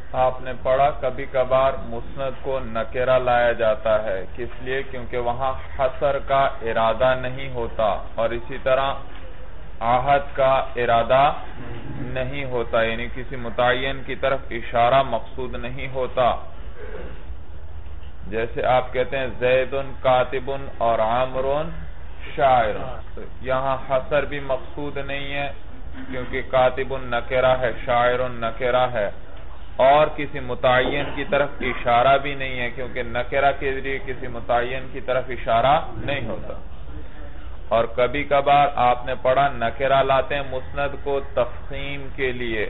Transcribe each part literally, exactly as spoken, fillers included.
آپ نے پڑھا کبھی کبھار مسند کو نکرہ لایا جاتا ہے، کس لیے؟ کیونکہ وہاں حصر کا ارادہ نہیں ہوتا، اور اسی طرح عہد کا ارادہ نہیں ہوتا، یعنی کسی متعین کی طرف اشارہ مقصود نہیں ہوتا۔ جیسے آپ کہتے ہیں زید کاتب اور عامر شاعر، یہاں حصر بھی مقصود نہیں ہے کیونکہ کاتب نکرہ ہے، شاعر نکرہ ہے، اور کسی متعین کی طرف اشارہ بھی نہیں ہے کیونکہ نکرہ کے ذریعے کسی متعین کی طرف اشارہ نہیں ہوتا۔ اور کبھی کبھار آپ نے پڑھا نکرہ لاتے ہیں مسند کو تفخیم کے لیے،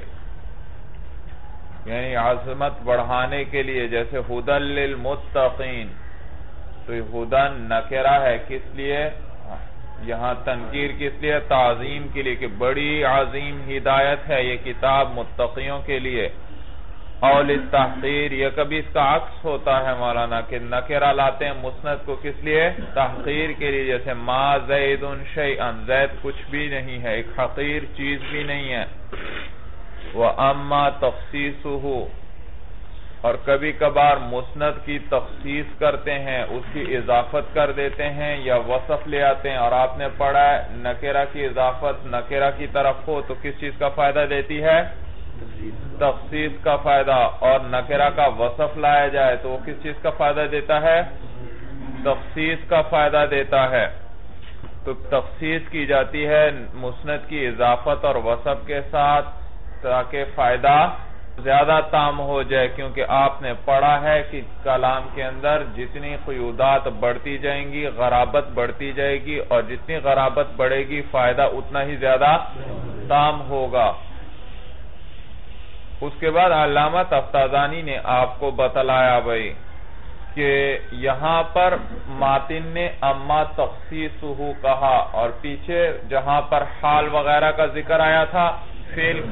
یعنی عظمت بڑھانے کے لیے، جیسے ہدی للمتقین، تو یہ ہدی نکرہ ہے، کس لیے؟ یہاں تنکیر کس لیے؟ تعظیم کے لیے، کہ بڑی عظیم ہدایت ہے یہ کتاب متقیوں کے لیے۔ اور للتحقیر، یہ کبھی اس کا عکس ہوتا ہے مولانا، کہ نکرہ لاتے ہیں مسند کو کس لیے؟ تحقیر کے لیے، جیسے ما زید شیئا، زید کچھ بھی نہیں ہے، ایک حقیر چیز بھی نہیں ہے۔ وَأَمَّا تَخْصِيصُهُ، اور کبھی کبھار مسند کی تخصیص کرتے ہیں، اس کی اضافت کر دیتے ہیں یا وصف لے آتے ہیں، اور آپ نے پڑھا ہے نکرہ کی اضافت نکرہ کی طرف ہو تو کس چیز کا فائدہ دیتی ہے؟ تخصیص کا فائدہ، اور نکرہ کا وصف لایا جائے تو وہ کس چیز کا فائدہ دیتا ہے؟ تخصیص کا فائدہ دیتا ہے۔ تو تخصیص کی جاتی ہے مسند کی اضافت اور وصف کے ساتھ تاکہ فائدہ زیادہ تام ہو جائے، کیونکہ آپ نے پڑھا ہے کہ کلام کے اندر جتنی قیودات بڑھتی جائیں گی غرابت بڑھتی جائے گی، اور جتنی غرابت بڑھے گی فائدہ اتنا ہی زیادہ تام ہوگا۔ اس کے بعد علامہ تفتازانی نے آپ کو بتلایا بھائی کہ یہاں پر ماتن نے اما تخصیصہ کہا، اور پیچھے جہاں پر حال وغیرہ کا ذکر آیا تھا، فعل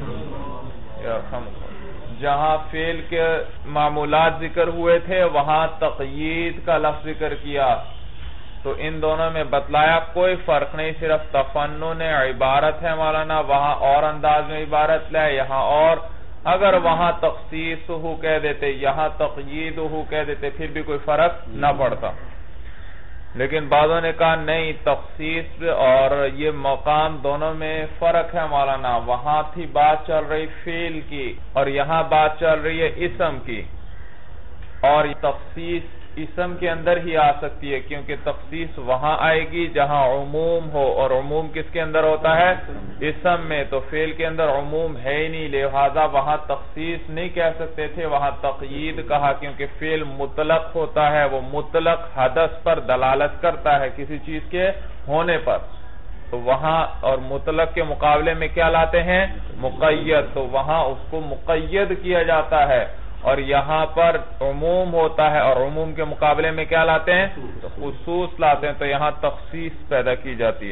جہاں فعل کے معمولات ذکر ہوئے تھے وہاں تقیید کا لفظ ذکر کیا، تو ان دونوں میں بتلایا کوئی فرق نہیں، صرف تفنن عبارت ہے مولانا، وہاں اور انداز میں عبارت لے، یہاں اور، اگر وہاں تخصیصہ کہہ دیتے یہاں تقییدہ کہہ دیتے پھر بھی کوئی فرق نہ پڑتا، لیکن بعضوں نے کہا نہیں، تخصیص اور یہ مقام دونوں میں فرق ہے مولانا، وہاں تھی بات چل رہی فعل کی اور یہاں بات چل رہی ہے اسم کی، اور تخصیص اسم کے اندر ہی آ سکتی ہے کیونکہ تخصیص وہاں آئے گی جہاں عموم ہو، اور عموم کس کے اندر ہوتا ہے؟ اسم میں، تو فعل کے اندر عموم ہے ہی نہیں، لہذا وہاں تخصیص نہیں کہہ سکتے تھے، وہاں تقیید کہا، کیونکہ فعل مطلق ہوتا ہے، وہ مطلق حدث پر دلالت کرتا ہے کسی چیز کے ہونے پر، تو وہاں اور مطلق کے مقابلے میں کیا لاتے ہیں؟ مقید، تو وہاں اس کو مقید کیا جاتا ہے، اور یہاں پر عموم ہوتا ہے اور عموم کے مقابلے میں کیا لاتے ہیں؟ خصوص لاتے ہیں، تو یہاں تخصیص پیدا کی جاتی ہے۔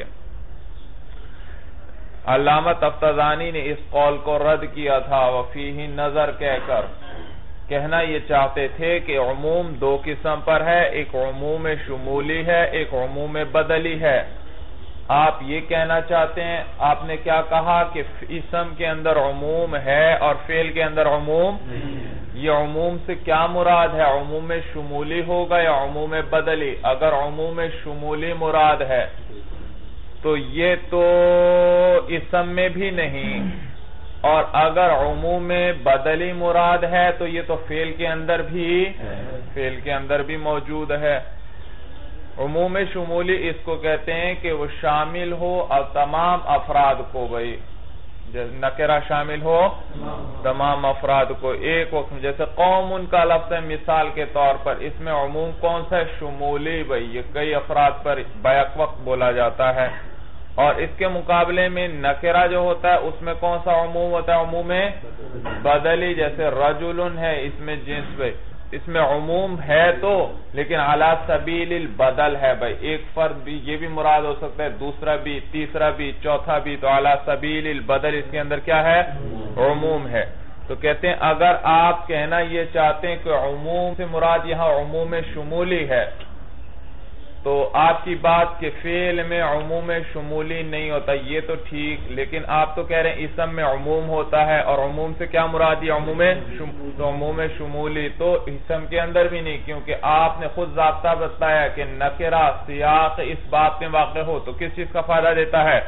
علامہ تفتازانی نے اس قول کو رد کیا تھا، وفیہ نظر کہہ کر، کہنا یہ چاہتے تھے کہ عموم دو قسم پر ہے، ایک عموم شمولی ہے، ایک عموم بدلی ہے۔ آپ یہ کہنا چاہتے ہیں، آپ نے کیا کہا کہ اسم کے اندر عموم ہے اور فعل کے اندر عموم، یہ عموم سے کیا مراد ہے؟ عموم شمولی ہوگا یا عموم بدلی؟ اگر عموم شمولی مراد ہے تو یہ تو اسم میں بھی نہیں، اور اگر عموم بدلی مراد ہے تو یہ تو فعل کے اندر بھی فعل کے اندر بھی موجود ہے۔ عموم شمولی اس کو کہتے ہیں کہ وہ شامل ہو اور تمام افراد کو، بھئی نکرہ شامل ہو تمام افراد کو ایک وقت میں، جیسے قوم ان کا لفظ ہے مثال کے طور پر، اس میں عموم کون سا ہے؟ شمولی، بھئی یہ کئی افراد پر بیک وقت بولا جاتا ہے، اور اس کے مقابلے میں نکرہ جو ہوتا ہے اس میں کون سا عموم ہوتا ہے؟ عموم بدلی، جیسے رجل ہے، اس میں جنس، بھئی اس میں عموم ہے تو لیکن علی سبیل البدل ہے، بھئی ایک فرد بھی یہ بھی مراد ہو سکتا ہے، دوسرا بھی، تیسرا بھی، چوتھا بھی، تو علی سبیل البدل اس کے اندر کیا ہے؟ عموم ہے۔ تو کہتے ہیں اگر آپ کہنا یہ چاہتے ہیں کہ عموم سے مراد یہاں عموم شمولی ہے تو آپ کی بات کہ فعل میں عموم شمولی نہیں ہوتا یہ تو ٹھیک، لیکن آپ تو کہہ رہے ہیں اسم میں عموم ہوتا ہے، اور عموم سے کیا مراد ہے؟ عموم تو عموم شمولی تو اسم کے اندر بھی نہیں، کیونکہ آپ نے خود ضابطہ بتایا کہ نکرہ سیاق اس بات میں واقع ہو تو کس چیز کا فائدہ دیتا ہے؟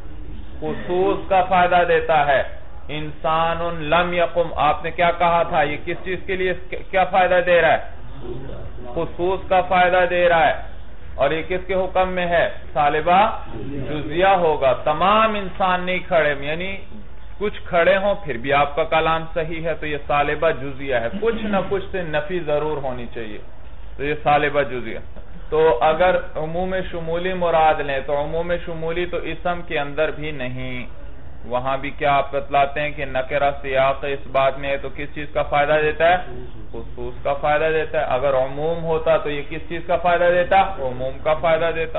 خصوص کا فائدہ دیتا ہے۔ انسان لم یقم آپ نے کیا کہا تھا؟ یہ کس چیز کے لیے کیا فائدہ دے رہا ہے؟ خصوص کا فائدہ دے رہا ہے، اور یہ کس کے حکم میں ہے؟ سالبہ جزیہ ہوگا۔ تمام انسان نہیں کھڑے، یعنی کچھ کھڑے ہوں پھر بھی آپ کا کلام صحیح ہے تو یہ سالبہ جزیہ ہے، کچھ نہ کچھ سے نفی ضرور ہونی چاہیے، تو یہ سالبہ جزیہ۔ تو اگر عموم شمولی مراد لیں تو عموم شمولی تو اسم کے اندر بھی نہیں، وہاں بھی کیا آپ بتلاتے ہیں کہ نکرہ سیاق اس بات میں ہے تو کس چیز کا فائدہ دیتا ہے؟ خصوص کا فائدہ دیتا ہے۔ اگر عموم ہوتا تو یہ کس چیز کا فائدہ دیتا؟ عموم کا فائدہ دیتا۔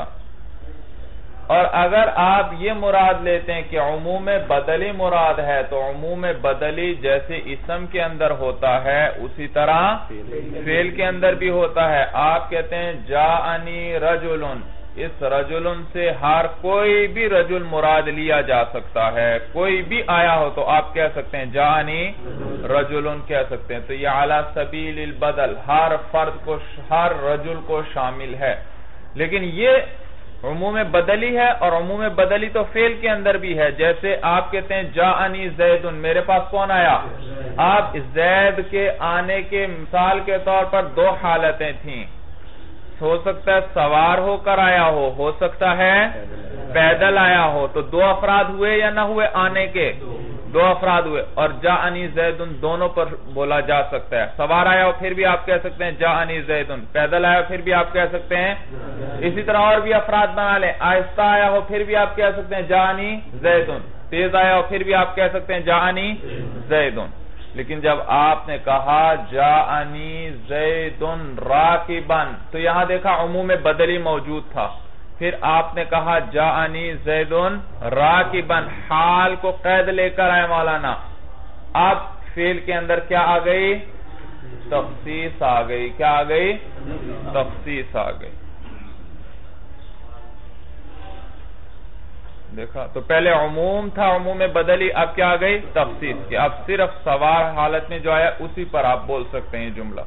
اور اگر آپ یہ مراد لیتے ہیں کہ عموم بدلی مراد ہے تو عموم بدلی جیسے اسم کے اندر ہوتا ہے اسی طرح فعل کے اندر بھی ہوتا ہے۔ آپ کہتے ہیں جاءنی رجلن، اس رجلن سے ہر کوئی بھی رجل مراد لیا جا سکتا ہے، کوئی بھی آیا ہو تو آپ کہہ سکتے ہیں جاءنی رجلن کہہ سکتے ہیں، تو یہ علی سبیل البدل ہر فرد کو، ہر رجل کو شامل ہے۔ لیکن یہ عموم بدلی ہے، اور عموم بدلی تو فعل کے اندر بھی ہے، جیسے آپ کہتے ہیں جاءنی زیدن، میرے پاس کون آیا؟ آپ زید کے آنے کے مثال کے طور پر دو حالتیں تھیں، ہو سکتا ہے سوار ہو کر آیا ہو، ہو سکتا ہے پیدل آیا ہو، تو دو افراد ہوئے یا نہ ہوئے آنے کے؟ دو افراد ہوئے، اور جاءنی زیدن دونوں پر بولا جا سکتا ہے، سوار آیا ہو پھر بھی آپ کہہ سکتے ہیں جاءنی زیدن، پیدل آیا ہو پھر بھی آپ کہہ سکتے ہیں، اسی طرح اور بھی افراد بنا لیں، آہستہ آیا ہو پھر بھی آپ کہہ سکتے ہیں جاءنی زیدن، تیز آیا ہو پھر بھی آپ کہہ سکتے ہیں جاءنی زیدن۔ لیکن جب آپ نے کہا جاءنی زیدن راکبن تو یہاں دیکھا عموم بدلی موجود تھا، پھر آپ نے کہا جاءنی زیدن راکبن، حال کو قید لے کر آئے مولانا، اب فعل کے اندر کیا آ گئی؟ تخصیص آ گئی، کیا آ گئی؟ تخصیص آ گئی۔ دیکھا تو پہلے عموم تھا عموم بدلی، اب کیا آ گئی؟ تخصیص کی، اب صرف سوار حالت میں جو آیا اسی پر آپ بول سکتے ہیں جملہ۔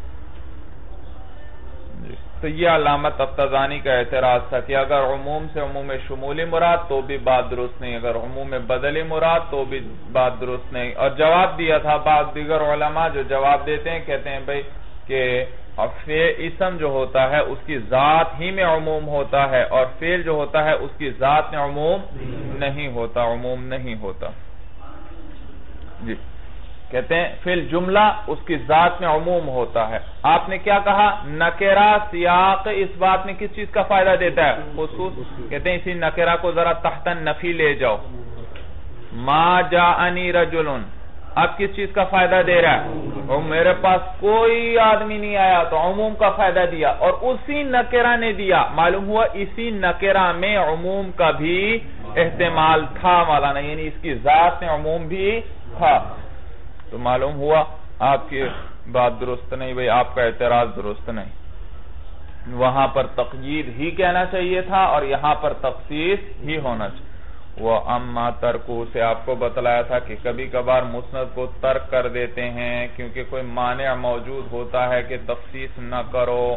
تو یہ علامت افتزانی کا اعتراض تھا کہ اگر عموم سے عموم شمولی مراد تو بھی بات درست نہیں، اگر عموم بدلی مراد تو بھی بات درست نہیں۔ اور جواب دیا تھا بعض دیگر علماء جو جواب دیتے ہیں، کہتے ہیں بھئی کہ اسم جو ہوتا ہے اس کی ذات ہی میں عموم ہوتا ہے، اور فعل جو ہوتا ہے اس کی ذات میں عموم نہیں ہوتا، عموم نہیں ہوتا۔ جی کہتے ہیں فعل جملہ اس کی ذات میں عموم ہوتا ہے۔ آپ نے کیا کہا؟ نکرہ سیاق اس بات میں کس چیز کا فائدہ دیتا ہے؟ خصوص۔ کہتے ہیں اسی نکرہ کو ذرا تحت نفی لے جاؤ، ما جاءنی رجلن، اب کس چیز کا فائدہ دے رہا ہے؟ اور میرے پاس کوئی آدمی نہیں آیا تو عموم کا فائدہ دیا، اور اسی نکرہ نے دیا، معلوم ہوا اسی نکرہ میں عموم کا بھی احتمال تھا مولانا، یعنی اس کی ذات میں عموم بھی تھا، تو معلوم ہوا آپ کی بات درست نہیں بھئی، آپ کا اعتراض درست نہیں، وہاں پر تقیید ہی کہنا چاہیے تھا اور یہاں پر تخصیص ہی ہونا چاہیے۔ وہ اما ترکو سے آپ کو بتلایا تھا کہ کبھی کبھار مسند کو ترک کر دیتے ہیں کیونکہ کوئی مانع موجود ہوتا ہے کہ تخصیص نہ کرو،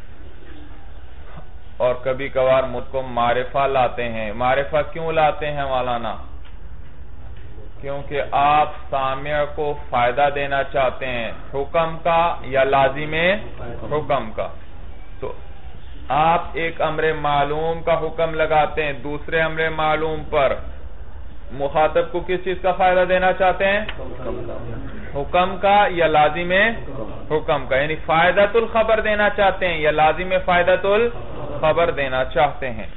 اور کبھی کبھار مسند کو معرفہ لاتے ہیں۔ معرفہ کیوں لاتے ہیں مولانا؟ کیونکہ آپ سامع کو فائدہ دینا چاہتے ہیں، حکم کا یا لازم حکم کا، تو آپ ایک امر معلوم کا حکم لگاتے ہیں دوسرے امر معلوم پر، مخاطب کو کس چیز کا فائدہ دینا چاہتے ہیں؟ حکم کا یا لازم حکم کا، یعنی فائدۃ الخبر دینا چاہتے ہیں یا لازم فائدۃ الخبر دینا چاہتے ہیں۔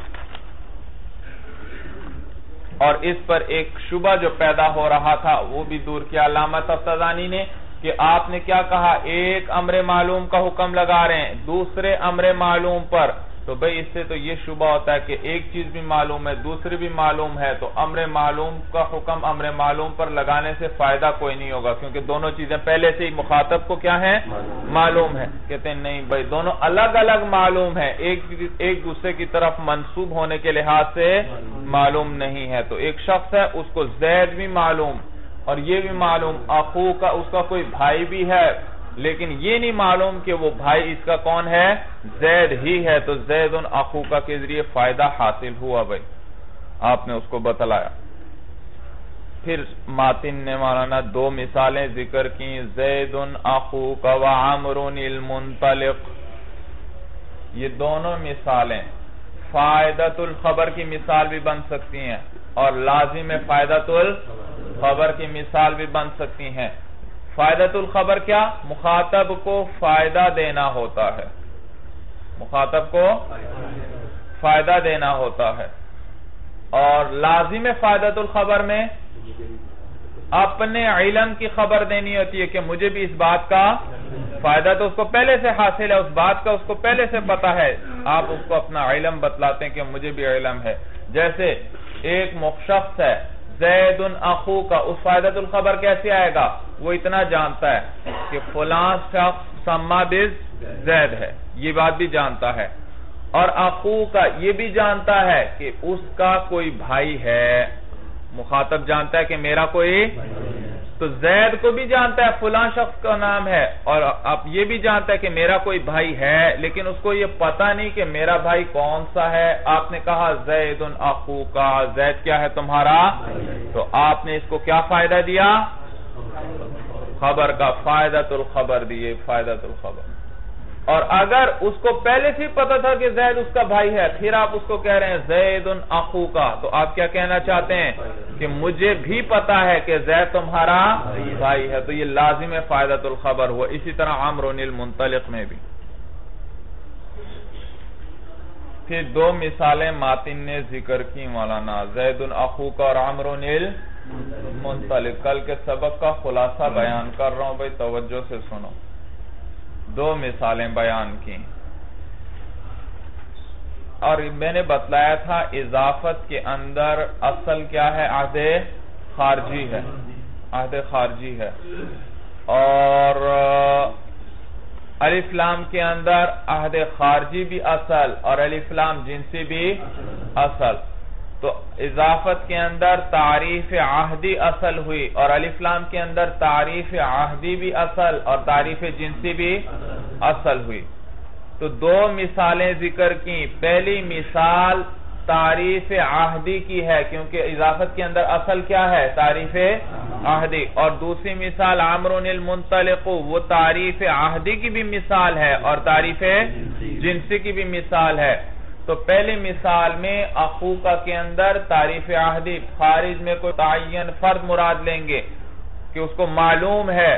اور اس پر ایک شبہ جو پیدا ہو رہا تھا وہ بھی دور کیا علامت افتزانی نے، کہ آپ نے کیا کہا؟ ایک امر معلوم کا حکم لگا رہے ہیں دوسرے امر معلوم پر، تو بھئی اس سے تو یہ شبہ ہوتا ہے کہ ایک چیز بھی معلوم ہے دوسری بھی معلوم ہے تو امر معلوم کا حکم امر معلوم پر لگانے سے فائدہ کوئی نہیں ہوگا، کیونکہ دونوں چیزیں پہلے سے ہی مخاطب کو کیا ہیں معلوم ہے۔ کہتے ہیں نہیں بھئی دونوں الگ الگ معلوم ہیں، ایک ایک دوسرے کی طرف منسوب ہونے کے لحاظ سے معلوم نہیں ہے۔ تو ایک شخص ہے اس کو زید بھی معلوم اور یہ بھی معلوم، اخو کا اس کا کوئی بھائی بھی ہے، لیکن یہ نہیں معلوم کہ وہ بھائی اس کا کون ہے، زید ہی ہے، تو زید اخو کا کے ذریعے فائدہ حاصل ہوا بھائی، آپ نے اس کو بتلایا۔ پھر ماتن نے مولانا دو مثالیں ذکر کی، زید اخو کا وعمر المنطلق، یہ دونوں مثالیں فائدۃ الخبر کی مثال بھی بن سکتی ہیں اور لازم فائدۃ الخبر کی مثال بھی بن سکتی ہیں۔ فائدۃ الخبر کیا؟ مخاطب کو فائدہ دینا ہوتا ہے، مخاطب کو فائدہ دینا ہوتا ہے، اور لازم فائدۃ الخبر میں اپنے علم کی خبر دینی ہوتی ہے کہ مجھے بھی اس بات کا فائدہ تو اس کو پہلے سے حاصل ہے، اس بات کا اس کو پہلے سے پتا ہے، آپ اس کو اپنا علم بتلاتے ہیں کہ مجھے بھی علم ہے۔ جیسے ایک شخص ہے زید اخو کا، اس فائدۃ الخبر کیسے آئے گا؟ وہ اتنا جانتا ہے کہ فلاں شخص سما بز زید ہے، یہ بات بھی جانتا ہے، اور اخو کا یہ بھی جانتا ہے کہ اس کا کوئی بھائی ہے، مخاطب جانتا ہے کہ میرا کوئی، تو زید کو بھی جانتا ہے فلاں شخص کا نام ہے، اور اب یہ بھی جانتا ہے کہ میرا کوئی بھائی ہے، لیکن اس کو یہ پتا نہیں کہ میرا بھائی کون سا ہے۔ آپ نے کہا زید اخو کا، زید کیا ہے تمہارا، تو آپ نے اس کو کیا فائدہ دیا؟ خبر کا فائدۃ الخبر دیے، فائدۃ الخبر۔ اور اگر اس کو پہلے سے پتا تھا کہ زید اس کا بھائی ہے، پھر آپ اس کو کہہ رہے ہیں زید اخو کا، تو آپ کیا کہنا چاہتے ہیں کہ مجھے بھی پتا ہے کہ زید تمہارا بھائی ہے، تو یہ لازم فائدۃ الخبر ہوا۔ اسی طرح عمر المنطلق میں بھی۔ پھر دو مثالیں ماتن نے ذکر کی مولانا، زید اخو کا اور عمر المنطلق۔ کل کے سبق کا خلاصہ بیان کر رہا ہوں بھائی، توجہ سے سنو۔ دو مثالیں بیان کی، اور میں نے بتلایا تھا اضافت کے اندر اصل کیا ہے؟ عہد خارجی ہے، عہد خارجی ہے، اور الف لام کے اندر عہد خارجی بھی اصل اور الف لام جنسی بھی اصل، تو اضافت کے اندر تعریف عہدی اصل ہوئی اور الف لام کے اندر تعریف عہدی بھی اصل اور تعریف جنسی بھی اصل ہوئی۔ تو دو مثالیں ذکر کی، پہلی مثال تعریف عہدی کی ہے کیونکہ اضافت کے اندر اصل کیا ہے؟ تعریف عہدی، اور دوسری مثال عمر المنطلق، وہ تعریف عہدی کی بھی مثال ہے اور تعریف جنسی کی بھی مثال ہے۔ تو پہلی مثال میں اخوکا کے اندر تعریف عہدی، خارج میں کوئی تعین فرد مراد لیں گے کہ اس کو معلوم ہے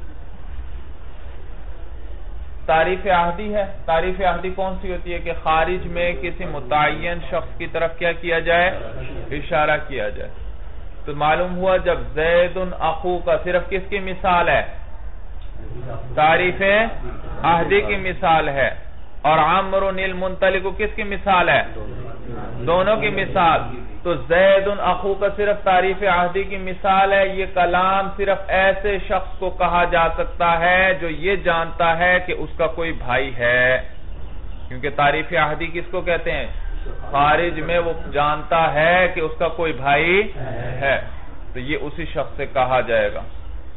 تعریف عہدی ہے۔ تعریف عہدی کون سی ہوتی ہے کہ خارج میں کسی متعین شخص کی طرف کیا کیا جائے؟ اشارہ کیا جائے۔ تو معلوم ہوا جب زید اخوکا صرف کس کی مثال ہے؟ تعریف عہدی کی مثال ہے، اور عمر المنطلق کس کی مثال ہے؟ دونوں کی مثال۔ تو زید اخوکا صرف تعریف عہدی کی مثال ہے۔ یہ کلام صرف ایسے شخص کو کہا جا سکتا ہے جو یہ جانتا ہے کہ اس کا کوئی بھائی ہے، کیونکہ تعریف عہدی کس کو کہتے ہیں؟ خارج میں وہ جانتا ہے کہ اس کا کوئی بھائی ہے، تو یہ اسی شخص سے کہا جائے گا۔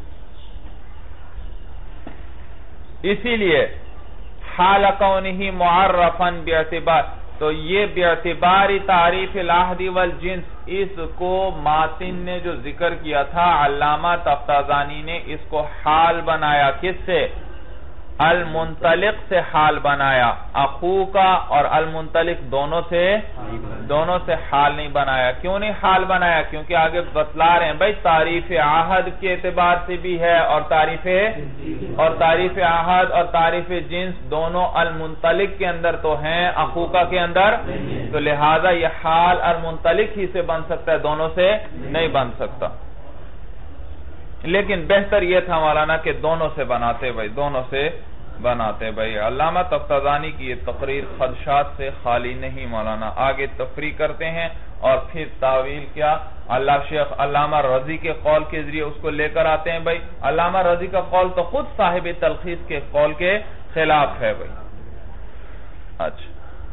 اسی لیے حال کونہ معرفا باعتبار، تو یہ باعتبار تعریف العہدی والجنس، اس کو ماتن نے جو ذکر کیا تھا علامہ تفتازانی نے اس کو حال بنایا، کس سے؟ المنطلق سے حال بنایا، اخو کا اور المنطلق دونوں سے دونوں سے حال نہیں بنایا۔ کیوں نہیں حال بنایا؟ کیونکہ آگے بتلا رہے ہیں بھائی تعریف عہد کے اعتبار سے بھی ہے اور تعریف اور تعریف عہد اور تعریف جنس دونوں المنطلق کے اندر تو ہیں، اخوکا کے اندر، تو لہذا یہ حال المنطلق ہی سے بن سکتا ہے، دونوں سے نہیں بن سکتا۔ لیکن بہتر یہ تھا مولانا کہ دونوں سے بناتے بھائی، دونوں سے بناتے بھائی. علامہ تفتازانی کی یہ تقریر خدشات سے خالی نہیں مولانا. آگے تفریح کرتے ہیں اور پھر تاویل کیا اللہ شیخ علامہ رضی کے قول کے ذریعے اس کو لے کر آتے ہیں بھائی. علامہ رضی کا قول تو خود صاحب تلخیص کے قول کے خلاف ہے بھائی. اچھا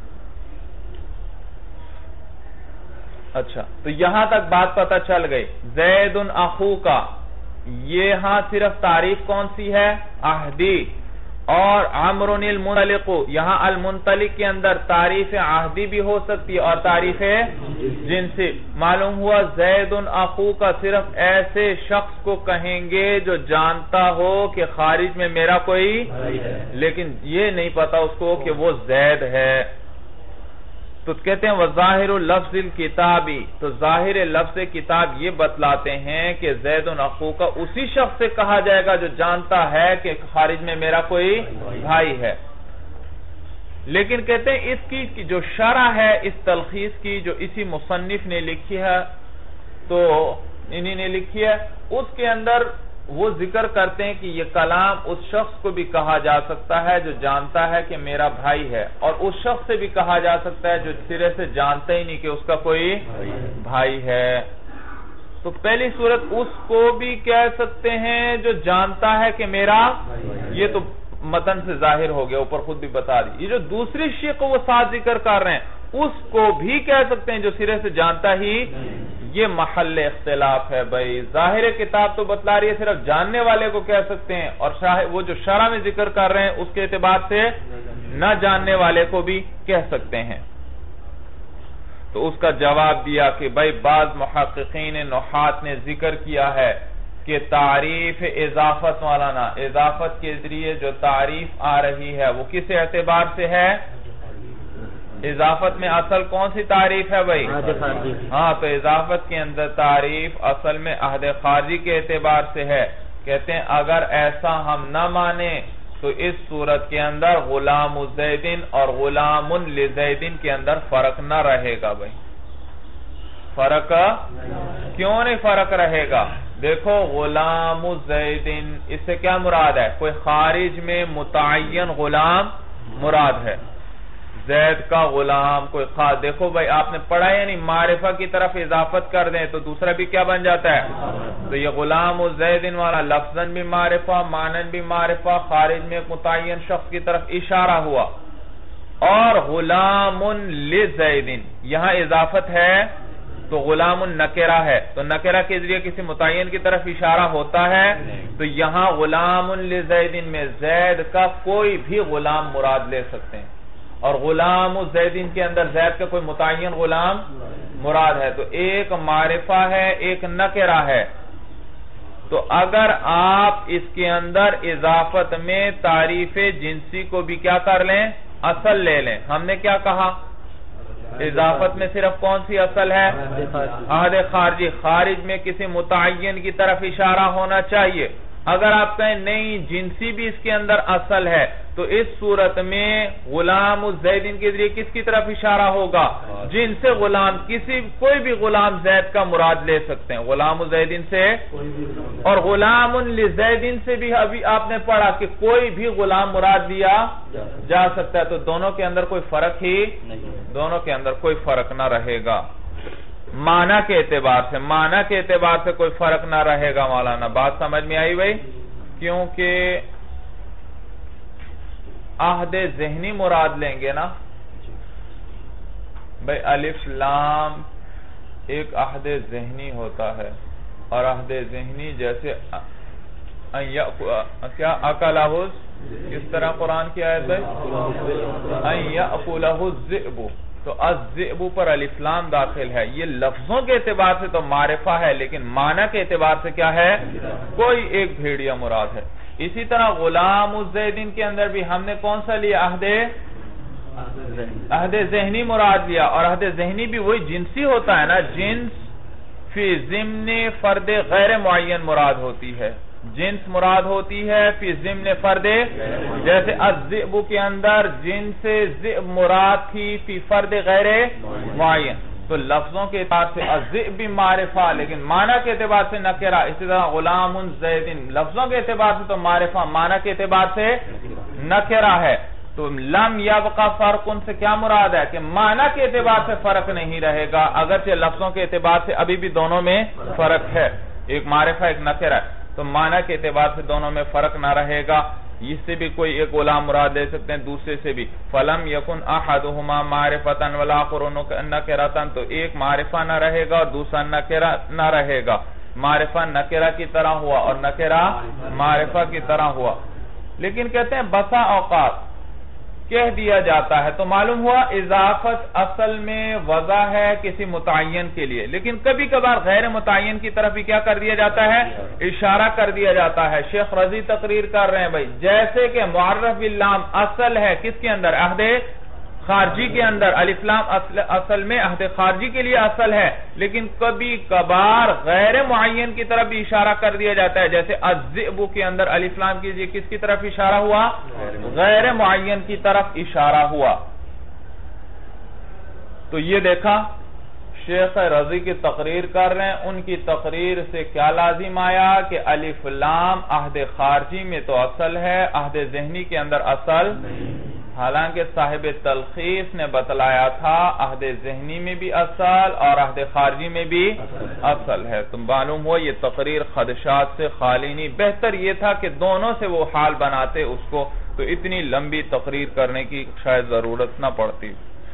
اچھا تو یہاں تک بات پتہ چل گئی. زید اخو کا یہاں صرف تعریف کون سی ہے؟ عہدی. اور عمر المنطلق یہاں المنطلق کے اندر تعریف عہدی بھی ہو سکتی ہے اور تعریف جنسی. معلوم ہوا زید اخو کا صرف ایسے شخص کو کہیں گے جو جانتا ہو کہ خارج میں میرا کوئی لیکن یہ نہیں پتا اس کو کہ وہ زید ہے. تو کہتے ہیں وظاہر لفظ الکتابی تو ظاہر لفظ کتاب یہ بتلاتے ہیں کہ زید اخو کا اسی شخص سے کہا جائے گا جو جانتا ہے کہ خارج میں میرا کوئی بھائی ہے. لیکن کہتے ہیں اس کی جو شرح ہے اس تلخیص کی جو اسی مصنف نے لکھی ہے تو انہی نے لکھی ہے اس کے اندر وہ ذکر کرتے ہیں کہ یہ کلام اس شخص کو بھی کہا جا سکتا ہے جو جانتا ہے کہ میرا بھائی ہے اور اس شخص سے بھی کہا جا سکتا ہے جو سرے سے جانتا ہی نہیں کہ اس کا کوئی بھائی ہے. تو پہلی صورت اس کو بھی کہہ سکتے ہیں جو جانتا ہے کہ میرا یہ تو متن سے ظاہر ہو گیا اوپر خود بھی بتا دی. یہ جو دوسری شق وہ ساتھ ذکر کر رہے ہیں اس کو بھی کہہ سکتے ہیں جو سرے سے جانتا ہی. یہ محل اختلاف ہے بھائی. ظاہر کتاب تو بتلا رہی ہے صرف جاننے والے کو کہہ سکتے ہیں اور وہ جو شرح میں ذکر کر رہے ہیں اس کے اعتبار سے نہ جاننے والے کو بھی کہہ سکتے ہیں. تو اس کا جواب دیا کہ بھائی بعض محققین نحات نے ذکر کیا ہے کہ تعریف اضافت مولانا اضافت کے ذریعے جو تعریف آ رہی ہے وہ کس اعتبار سے ہے؟ اضافت میں اصل کون سی تعریف ہے بھائی؟ ہاں تو اضافت کے اندر تعریف اصل میں عہد خارجی کے اعتبار سے ہے. کہتے ہیں اگر ایسا ہم نہ مانیں تو اس صورت کے اندر غلام زیدن اور غلام لزیدن کے اندر فرق نہ رہے گا بھائی. فرق کیوں نہیں فرق رہے گا؟ دیکھو غلام زیدن اس سے کیا مراد ہے؟ کوئی خارج میں متعین غلام مراد ہے. زید کا غلام کوئی خاص دیکھو بھائی آپ نے پڑھا ہے یعنی معرفہ کی طرف اضافت کر دیں تو دوسرا بھی کیا بن جاتا ہے؟ تو یہ غلام زیدن والا لفظاً بھی معرفہ مانن بھی معرفہ خارج میں متعین شخص کی طرف اشارہ ہوا. اور غلام لزیدن یہاں اضافت ہے تو غلام نکرہ ہے تو نکرہ کے ذریعے کسی متعین کی طرف اشارہ ہوتا ہے. تو یہاں غلام لزیدن میں زید کا کوئی بھی غلام مراد لے سکتے ہیں اور غلام زیدن کے اندر زید کا کوئی متعین غلام مراد ہے. تو ایک معرفہ ہے ایک نکرہ ہے. تو اگر آپ اس کے اندر اضافت میں تعریف جنسی کو بھی کیا کر لیں؟ اصل لے لیں. ہم نے کیا کہا؟ اضافت میں صرف کون سی اصل ہے؟ عہد خارجی. خارج میں کسی متعین کی طرف اشارہ ہونا چاہیے. اگر آپ کہیں نہیں جنسی بھی اس کے اندر اصل ہے تو اس صورت میں غلام زیدن کے ذریعے کس کی طرف اشارہ ہوگا؟ جن سے غلام کسی کوئی بھی غلام زید کا مراد لے سکتے ہیں. غلام زیدن سے اور غلام لزیدن سے بھی ابھی آپ نے پڑھا کہ کوئی بھی غلام مراد لیا جا سکتا ہے. تو دونوں کے اندر کوئی فرق ہی دونوں کے اندر کوئی فرق نہ رہے گا. معنی کے اعتبار سے معنی کے اعتبار سے کوئی فرق نہ رہے گا مولانا. بات سمجھ میں آئی بھائی؟ کیونکہ عہد ذہنی مراد لیں گے نا بھائی. الف لام ایک عہد ذہنی ہوتا ہے اور عہد ذہنی جیسے کیا اکلہ کس طرح قرآن کی آیت ہے ان یأکلہ الذئب تو الذئب پر الف لام داخل ہے. یہ لفظوں کے اعتبار سے تو معرفہ ہے لیکن معنی کے اعتبار سے کیا ہے؟ کوئی ایک بھیڑیا مراد ہے. اسی طرح غلام الزیدن کے اندر بھی ہم نے کون سا لیا؟ عہد عہد ذہنی مراد لیا اور عہد ذہنی بھی وہی جنسی ہوتا ہے نا. جنس فی ضمن فرد غیر معین مراد ہوتی ہے. جنس مراد ہوتی ہے فی ضمن فرد جیسے الذئب کے اندر جنس ذئب مراد تھی فی فرد غیر معین. تو لفظوں کے اعتبار سے الذئب بھی معرفہ لیکن معنی کے اعتبار سے نکرہ. اسی طرح غلام زیدن لفظوں کے اعتبار سے تو معرفہ معنی کے اعتبار سے نکرہ ہے تو لم یبقى فرق ان سے کیا مراد ہے کہ معنی کے اعتبار سے فرق نہیں رہے گا، اگرچہ لفظوں کے اعتبار سے ابھی بھی دونوں میں فرق ہے، ایک معرفہ ایک نکرہ ہے تو معنی کے اعتبار سے دونوں میں فرق نہ رہے گا. اس سے بھی کوئی ایک غلام مراد دے سکتے ہیں، دوسرے سے بھی فلم یکن احدہما معرفۃ والآخر نکرۃ، تو ایک معرفہ نہ رہے گا اور دوسرا نکرہ نہ رہے گا. معرفہ نکرہ کی طرح ہوا اور نکرہ معرفہ کی طرح ہوا. لیکن کہتے ہیں بسا اوقات کہہ دیا جاتا ہے تو معلوم ہوا اضافت اصل میں وضع ہے کسی متعین کے لیے، لیکن کبھی کبھار غیر متعین کی طرف بھی کیا کر دیا جاتا ہے، اشارہ کر دیا جاتا ہے. شیخ رضی تقریر کر رہے ہیں بھائی جیسے کہ معرف باللام اصل ہے کس کے اندر، عہد خارجی کے اندر، الف لام اصل میں عہد خارجی کے لیے اصل ہے، لیکن کبھی کبھار غیر معین کی طرف بھی اشارہ کر دیا جاتا ہے. جیسے الذئب کے اندر الف لام کیجئے کس کی طرف اشارہ ہوا، غیر معین کی طرف اشارہ ہوا. تو یہ دیکھا شیخ رضی کی تقریر کر رہے ہیں، ان کی تقریر سے کیا لازم آیا کہ الف لام عہد خارجی میں تو اصل ہے، عہد ذہنی کے اندر اصل حالانکہ صاحب تلخیص نے بتلایا تھا عہد ذہنی میں بھی اصل اور عہد خارجی میں بھی اصل ہے. تو معلوم ہو یہ تقریر خدشات سے خالی نہیں، بہتر یہ تھا کہ دونوں سے وہ حال بناتے اس کو تو اتنی لمبی تقریر کرنے کی شاید ضرورت نہ پڑتی.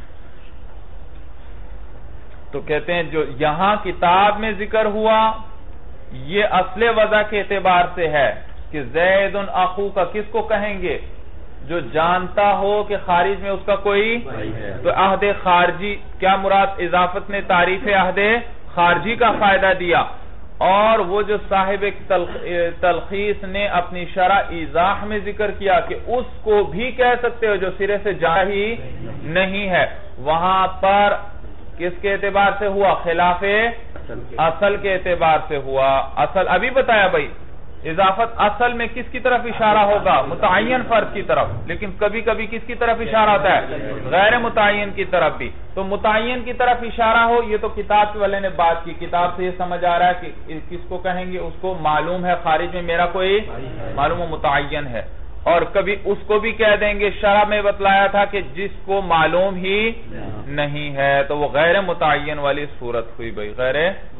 تو کہتے ہیں جو یہاں کتاب میں ذکر ہوا یہ اصل وضع کے اعتبار سے ہے کہ زید اخو کا کس کو کہیں گے، جو جانتا ہو کہ خارج میں اس کا کوئی، تو عہد خارجی کیا مراد، اضافت نے تعریف عہد خارجی کا فائدہ دیا. اور وہ جو صاحب تلخیص نے اپنی شرح ایضاح میں ذکر کیا کہ اس کو بھی کہہ سکتے ہو جو سرے سے جا ہی نہیں ہے، وہاں پر کس کے اعتبار سے ہوا، خلاف اصل کے اعتبار سے ہوا. اصل ابھی بتایا بھائی اضافت اصل میں کس کی طرف اشارہ ہوگا، متعین فرد کی طرف، لیکن کبھی کبھی کس کی طرف اشارہ ہوتا ہے، غیر متعین کی طرف بھی. تو متعین کی طرف اشارہ ہو یہ تو کتاب والے نے بات کی، کتاب سے یہ سمجھ آ رہا ہے کہ کس کو کہیں گے، اس کو معلوم ہے خارج میں میرا کوئی معلوم و متعین ہے. اور کبھی اس کو بھی کہہ دیں گے، شرح میں بتلایا تھا کہ جس کو معلوم ہی نہیں ہے تو وہ غیر متعین والی صورت ہوئی بھائی، غیر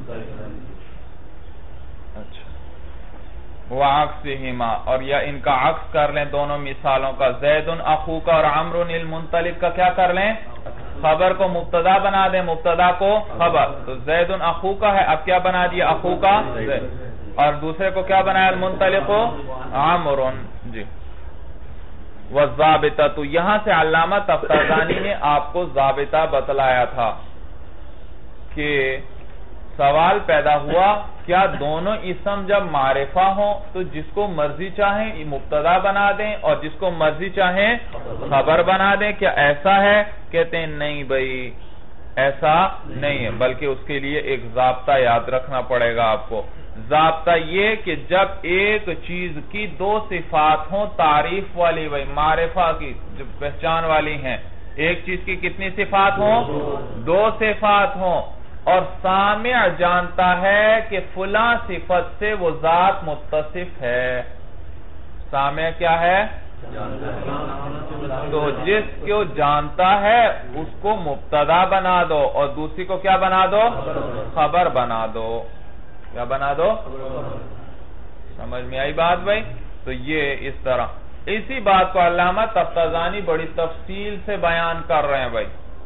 اچھا وَعَقْسِهِمَا، اور یا ان کا عکس کر لیں دونوں مثالوں کا. زید اخو کا اور عمر المنطلق کا کیا کر لیں، خبر کو مبتدا بنا دیں، مبتدا کو خبر. تو زید اخو کا ہے، اب کیا بنا دیا، اخو کا زید، اور دوسرے کو کیا بنایا، المنطلق عمر. جی والضابطہ، تو یہاں سے علامہ تفتازانی نے آپ کو ضابطہ بتلایا تھا کہ سوال پیدا ہوا کیا دونوں اسم جب معرفہ ہوں تو جس کو مرضی چاہیں مبتدا بنا دیں اور جس کو مرضی چاہیں خبر بنا دیں، کیا ایسا ہے؟ کہتے ہیں نہیں بھائی ایسا نہیں ہے، بلکہ اس کے لیے ایک ضابطہ یاد رکھنا پڑے گا آپ کو. ضابطہ یہ کہ جب ایک چیز کی دو صفات ہوں تعریف والی، بھائی معرفہ کی جو پہچان والی ہیں، ایک چیز کی کتنی صفات ہوں، دو صفات ہوں، اور سامع جانتا ہے کہ فلاں صفت سے وہ ذات متصف ہے. سامع کیا ہے، تو جس کو جانتا ہے اس کو مبتدا بنا دو اور دوسری کو کیا بنا دو، خبر بنا دو. کیا بنا دو، سمجھ میں آئی بات بھائی؟ تو یہ اس طرح اسی بات کو علامہ تفتازانی بڑی تفصیل سے بیان کر رہے ہیں بھائی.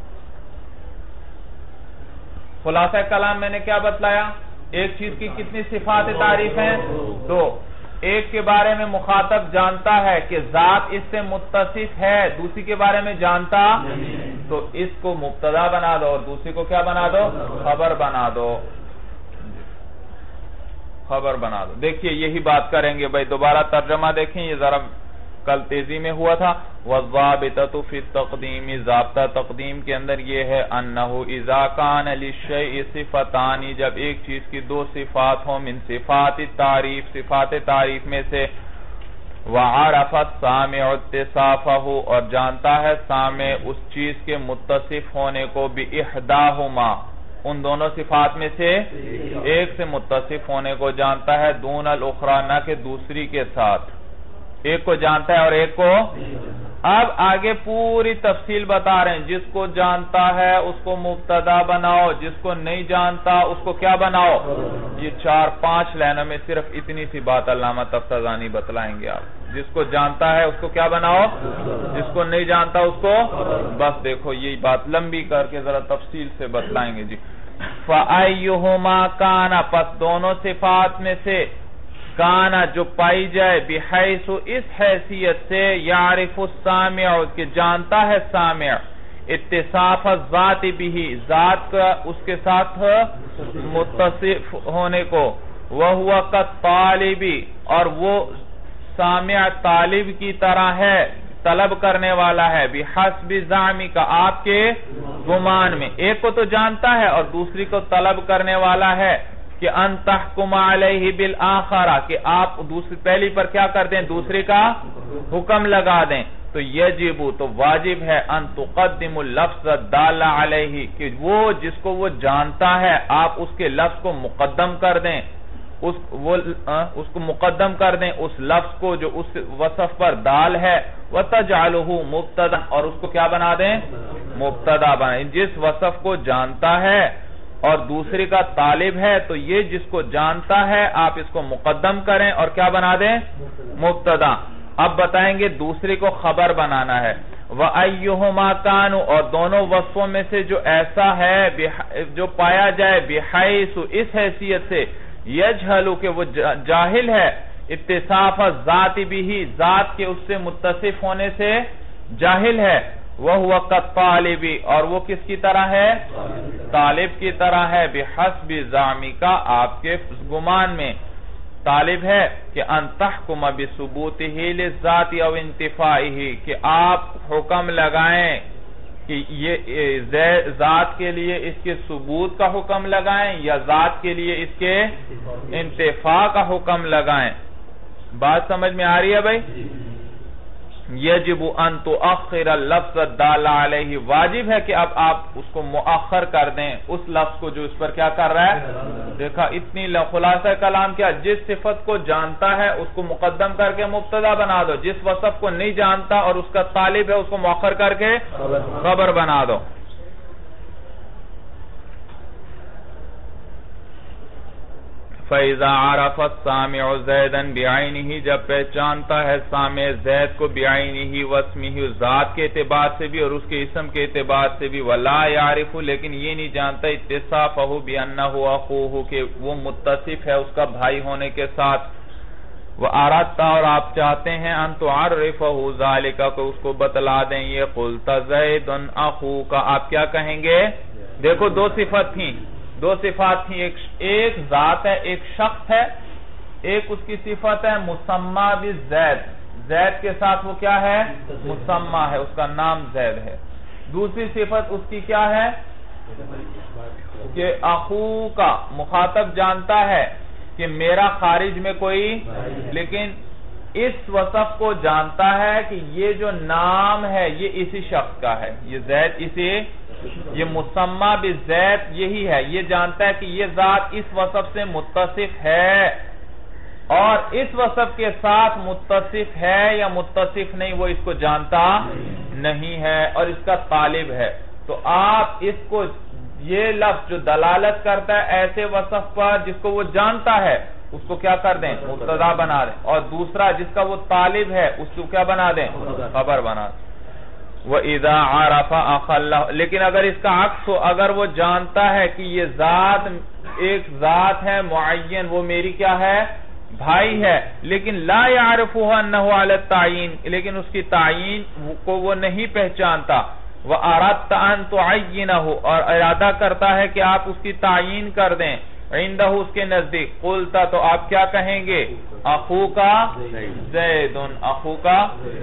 خلاصہ کلام میں نے کیا بتلایا، ایک چیز کی کتنی صفات تعریف ہیں، دو. ایک کے بارے میں مخاطب جانتا ہے کہ ذات اس سے متصف ہے، دوسری کے بارے میں جانتا تو اس کو مبتدا بنا دو اور دوسری کو کیا بنا دو، خبر بنا دو، خبر بنا دو. دیکھیے یہی بات کریں گے بھائی، دوبارہ ترجمہ دیکھیں، یہ ذرا کل تیزی میں ہوا تھا. وَالضَّابِطَةُ فِي التَّقْدِيمِ، ضابطہ تقدیم کے اندر یہ ہے أَنَّهُ إِذَا كَانَ لِلشَّيْءِ صِفَتَانِ، جب ایک چیز کی دو صفات ہوں، من صفات التعریف، صفات تعریف میں سے، وَعَرَفَ السَّامِعُ اتصافَهُ، اور جانتا ہے سامع اس چیز کے متصف ہونے کو، بِإِحْدَاهُمَا، ان دونوں صفات میں سے ایک سے متصف ہونے کو جانتا ہے، دون الاخری، نہ کہ دوسری کے ساتھ. ایک کو جانتا ہے اور ایک کو. اب آگے پوری تفصیل بتا رہے ہیں. جس کو جانتا ہے اس کو مبتدا بناؤ, جس کو نہیں جانتا اس کو کیا بناؤ. یہ چار پانچ لائنوں میں صرف اتنی سی بات علامہ تفتزانی بتلائیں گے آپ. جس کو جانتا ہے اس کو کیا بناؤ, جس کو نہیں جانتا اس کو. بس دیکھو یہ بات لمبی کر کے ذرا تفصیل سے بتلائیں گے جی. فَأَيُّهُمَا كَانَ, پس دونوں صفات میں سے کانا جو پائی جائے بحیث اس حیثیت سے یعرف السامع کہ جانتا ہے سامع اتصاف الذات بھی ذات کا اس کے ساتھ متصف ہونے کو, وَهُوَ كَالطَّالِبِ اور وہ سامع طالب کی طرح ہے طلب کرنے والا ہے بحسب زعمی کا آپ کے گمان میں. ایک کو تو جانتا ہے اور دوسری کو طلب کرنے والا ہے کہ ان تحکم علیہ بالآخرہ کہ آپ دوسری پہلی پر کیا کر دیں دوسری کا حکم لگا دیں. تو یجب تو واجب ہے ان تقدم اللفظ الدال علیہ کہ وہ جس کو وہ جانتا ہے آپ اس کے لفظ کو مقدم کر دیں, اس وہ اس کو مقدم کر دیں اس لفظ کو جو اس وصف پر دال ہے, وتجعلہ مبتدا اور اس کو کیا بنا دیں مبتدا بنائیں. جس وصف کو جانتا ہے اور دوسری کا طالب ہے تو یہ جس کو جانتا ہے آپ اس کو مقدم کریں اور کیا بنا دیں مبتدا. اب بتائیں گے دوسری کو خبر بنانا ہے. وَأَيُّهُمَا كَانُوا اور دونوں وصفوں میں سے جو ایسا ہے جو پایا جائے بحیث اس حیثیت سے یجہلو کہ وہ جاہل ہے اتصاف الذات بھی ذات کے اس سے متصف ہونے سے جاہل ہے, وَهُوَ كَالطَّالِبِ اور وہ کس کی طرح ہے طالب کی طرح ہے بحسب زعمی کا آپ کے گمان میں. طالب ہے کہ ان تحکم بثبوتہ للذات او انتفائہ کہ آپ حکم لگائیں کہ یہ ذات کے لیے اس کے ثبوت کا حکم لگائیں یا ذات کے لیے اس کے انتفاع کا حکم لگائیں. بات سمجھ میں آ رہی ہے بھائی. یجب ان تؤخر اللفظ الدال علیہ واجب ہے کہ اب آپ اس کو مؤخر کر دیں اس لفظ کو جو اس پر کیا کر رہا ہے. دیکھا اتنی خلاصہ کلام کیا, جس صفت کو جانتا ہے اس کو مقدم کر کے مبتدا بنا دو, جس وصف کو نہیں جانتا اور اس کا طالب ہے اس کو مؤخر کر کے خبر بنا دو. فَإِذَا عَرَفَ السَّامِعُ زَيْدًا بِعَيْنِهِ جب پہچانتا ہے سامع زید کو بعینہ واسمہ ذات کے اعتبار سے بھی اور اس کے اسم کے اعتبار سے بھی, وَلَا يَعْرِفُ لیکن یہ نہیں جانتا اتصافہ بِأَنَّهُ أَخُوهُ کہ وہ متصف ہے اس کا بھائی ہونے کے ساتھ. وَأَرَدْتَ اور آپ چاہتے ہیں ان تُعَرِّفَهُ ذَلِكَ کو اس کو بتلا دیں یہ قُلْتَ زَيْدٌ أَخُوكَ آپ کیا کہیں گے. دیکھو دو صفت تھیں دو صفات تھی, ایک ایک ذات ہے ایک شخص ہے, ایک اس کی صفت ہے مسمى بالزید, زید کے ساتھ وہ کیا ہے مسمى ہے اس کا نام زید ہے. دوسری صفت اس کی کیا ہے کہ اخو کا مخاطب جانتا ہے کہ میرا خارج میں کوئی, لیکن اس وصف کو جانتا ہے کہ یہ جو نام ہے یہ اسی شخص کا ہے, یہ زید اسی یہ مسمى بالزید یہی ہے, یہ جانتا ہے کہ یہ ذات اس وصف سے متصف ہے اور اس وصف کے ساتھ متصف ہے یا متصف نہیں وہ اس کو جانتا نہیں ہے اور اس کا طالب ہے. تو آپ اس کو یہ لفظ جو دلالت کرتا ہے ایسے وصف پر جس کو وہ جانتا ہے اس کو کیا کر دیں مبتدا بنا دیں, اور دوسرا جس کا وہ طالب ہے اس کو کیا بنا دیں خبر بنا دیں. وَإِذَا عَرَفَ أَخَلَّهُ لیکن اگر اس کا عکس ہو, اگر وہ جانتا ہے کہ یہ ذات ایک ذات ہے معین وہ میری کیا ہے بھائی ہے, لیکن لا يعرفه انه على التعین لیکن اس کی تعین کو وہ نہیں پہچانتا. وَأَرَدْتَ أَن تُعَيِّنَهُ اور ارادہ کرتا ہے کہ آپ اس کی تعین کر دیں عندہ اس کے نزدیک, قلتا تو آپ کیا کہیں گے اخوکا زیدن اخوکا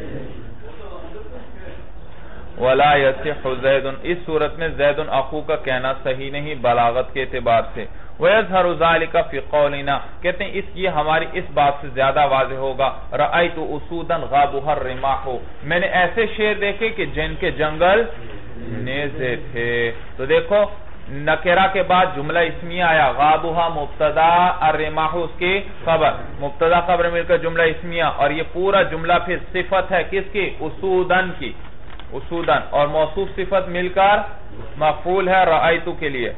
وَلَا يَصِحُ زَيْدٌ اس صورت میں زیدن اخو کا کہنا صحیح نہیں بلاغت کے اعتبار سے. وَيَظْهَرُ ذَلِكَ فِي قَوْلِنَا کہتے ہیں اس یہ ہماری اس بات سے زیادہ واضح ہوگا. رَأَيْتُ أُسُودًا غَابُهَا الرِّمَاحُ میں نے ایسے شیر دیکھے کہ جن کے جنگل نیزے تھے. تو دیکھو نکرہ کے بعد جملہ اسمیہ آیا، غابوہا مبتدا الرماح اس کی خبر، مبتدا خبر مل کر جملہ اسمیہ، اور یہ پورا جملہ پھر صفت ہے کس کی؟ اسودن کی، اسودن، اور موصوف صفت مل کر مفعول ہے رأیتو کے لیے۔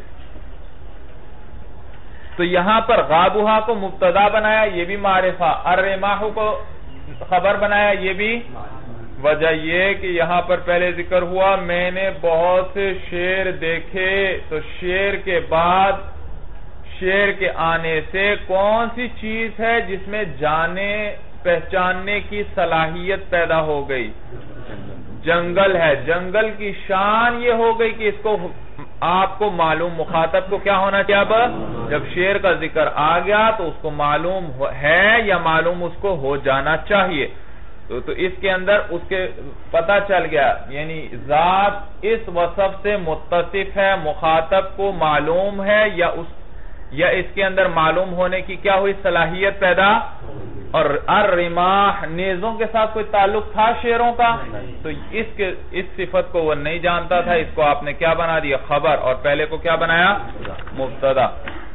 تو یہاں پر غابوہا کو مبتدا بنایا، یہ بھی معرفہ، الرماح کو خبر بنایا، یہ بھی۔ وجہ یہ کہ یہاں پر پہلے ذکر ہوا میں نے بہت سے شیر دیکھے، تو شیر کے بعد شیر کے آنے سے کون سی چیز ہے جس میں جانے پہچاننے کی صلاحیت پیدا ہو گئی؟ جنگل ہے۔ جنگل کی شان یہ ہو گئی کہ اس کو آپ کو معلوم، مخاطب کو کیا ہونا چاہیے؟ اب جب شیر کا ذکر آ گیا تو اس کو معلوم ہے یا معلوم اس کو ہو جانا چاہیے، تو تو اس کے اندر اس کے پتہ چل گیا، یعنی ذات اس وصف سے متصف ہے، مخاطب کو معلوم ہے یا اس یا اس کے اندر معلوم ہونے کی کیا ہوئی؟ صلاحیت پیدا۔ اور الرماح نیزوں کے ساتھ کوئی تعلق تھا شیروں کا؟ تو اس کے اس صفت کو وہ نہیں جانتا تھا، اس کو آپ نے کیا بنا دیا؟ خبر، اور پہلے کو کیا بنایا؟ مبتدا۔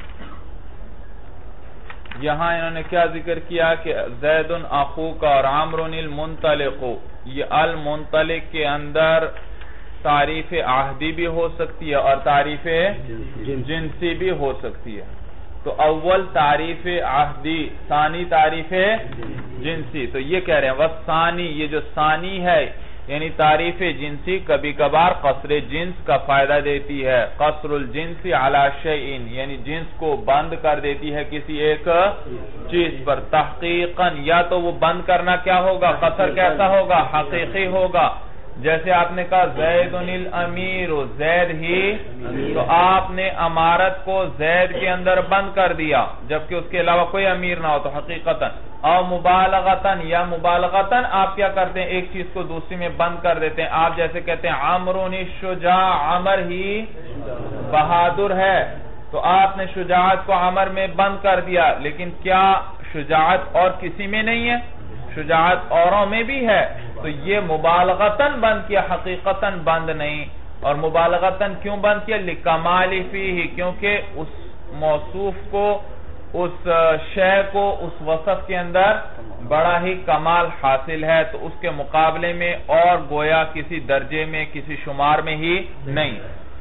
یہاں انہوں نے کیا ذکر کیا کہ زید اخوک اور عمرو المنطلق، یہ المنطلق کے اندر تعریف عہدی بھی ہو سکتی ہے اور تعریف جنسی بھی ہو سکتی ہے۔ تو اول تعریف عہدی، ثانی تعریف جنسی، تو یہ کہہ رہے ہیں والثانی، یہ جو ثانی ہے یعنی تعریف جنسی کبھی کبھار قصر جنس کا فائدہ دیتی ہے، قصر الجنس علی شیئن، یعنی جنس کو بند کر دیتی ہے کسی ایک چیز پر تحقیقاً، یا تو وہ بند کرنا کیا ہوگا؟ قصر کیسا ہوگا؟ حقیقی ہوگا۔ جیسے آپ نے کہا زید الامیر، زید ہی، تو آپ نے امارت کو زید کے اندر بند کر دیا جبکہ اس کے علاوہ کوئی امیر نہ ہو، تو حقیقتاً اور مبالغتاً یا مبالغتاً آپ کیا کرتے ہیں؟ ایک چیز کو دوسری میں بند کر دیتے ہیں۔ آپ جیسے کہتے ہیں عمرو الشجاع، عمر ہی بہادر ہے، تو آپ نے شجاعت کو عمر میں بند کر دیا، لیکن کیا شجاعت اور کسی میں نہیں ہے؟ شجاعت اوروں میں بھی ہے، تو یہ مبالغتاً بند کیا، حقیقتاً بند نہیں۔ اور مبالغتاً کیوں بند کیا؟ لکمال فیہ، کیونکہ اس موصوف کو، اس شے کو اس وصف کے اندر بڑا ہی کمال حاصل ہے، تو اس کے مقابلے میں اور گویا کسی درجے میں، کسی شمار میں ہی نہیں۔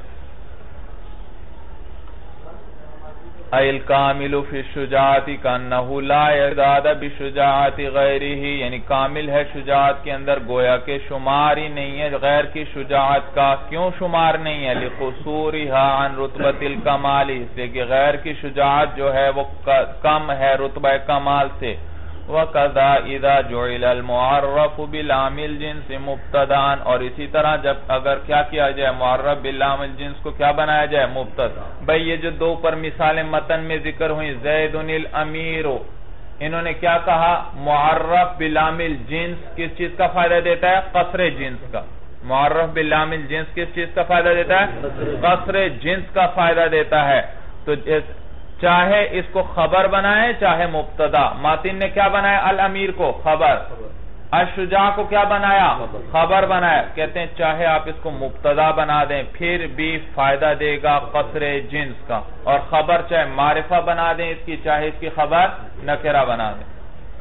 الکامل فی الشجاعت کانہ لا یزداد بشجاعت غیرہ، یعنی کامل ہے شجاعت کے اندر گویا کہ شمار ہی نہیں ہے غیر کی شجاعت کا۔ کیوں شمار نہیں ہے؟ لقصورھا عن رتبۃ الکمال، اس لیے کہ غیر کی شجاعت جو ہے وہ کم ہے رتبہ کمال سے۔ وَقَذَا إِذَا جُعِلَ الْمُعَرَّفُ بِلَامِ الْجِنْسِ مُبْتَدًا، اور اسی طرح جب اگر کیا کیا جائے؟ معرف بلام الجنس کو کیا بنایا جائے؟ مبتدا۔ بھئی یہ جو دو پر مثالیں متن میں ذکر ہوئیں، زید الامیر، انہوں نے کیا کہا؟ معرف بلام الجنس کس چیز کا فائدہ دیتا ہے؟ قصر جنس کا۔ معرف بلام الجنس کس چیز کا فائدہ دیتا ہے؟ قصر جنس کا فائدہ دیتا ہے۔ تو چاہے اس کو خبر بنائے چاہے مبتدا۔ ماتن نے کیا بنایا؟ الامیر کو خبر، الشجاع کو کیا بنایا؟ خبر بنایا۔ کہتے ہیں چاہے آپ اس کو مبتدا بنا دیں پھر بھی فائدہ دے گا قصر جنس کا، اور خبر چاہے معرفہ بنا دیں اس کی، چاہے اس کی خبر نکرہ بنا دیں۔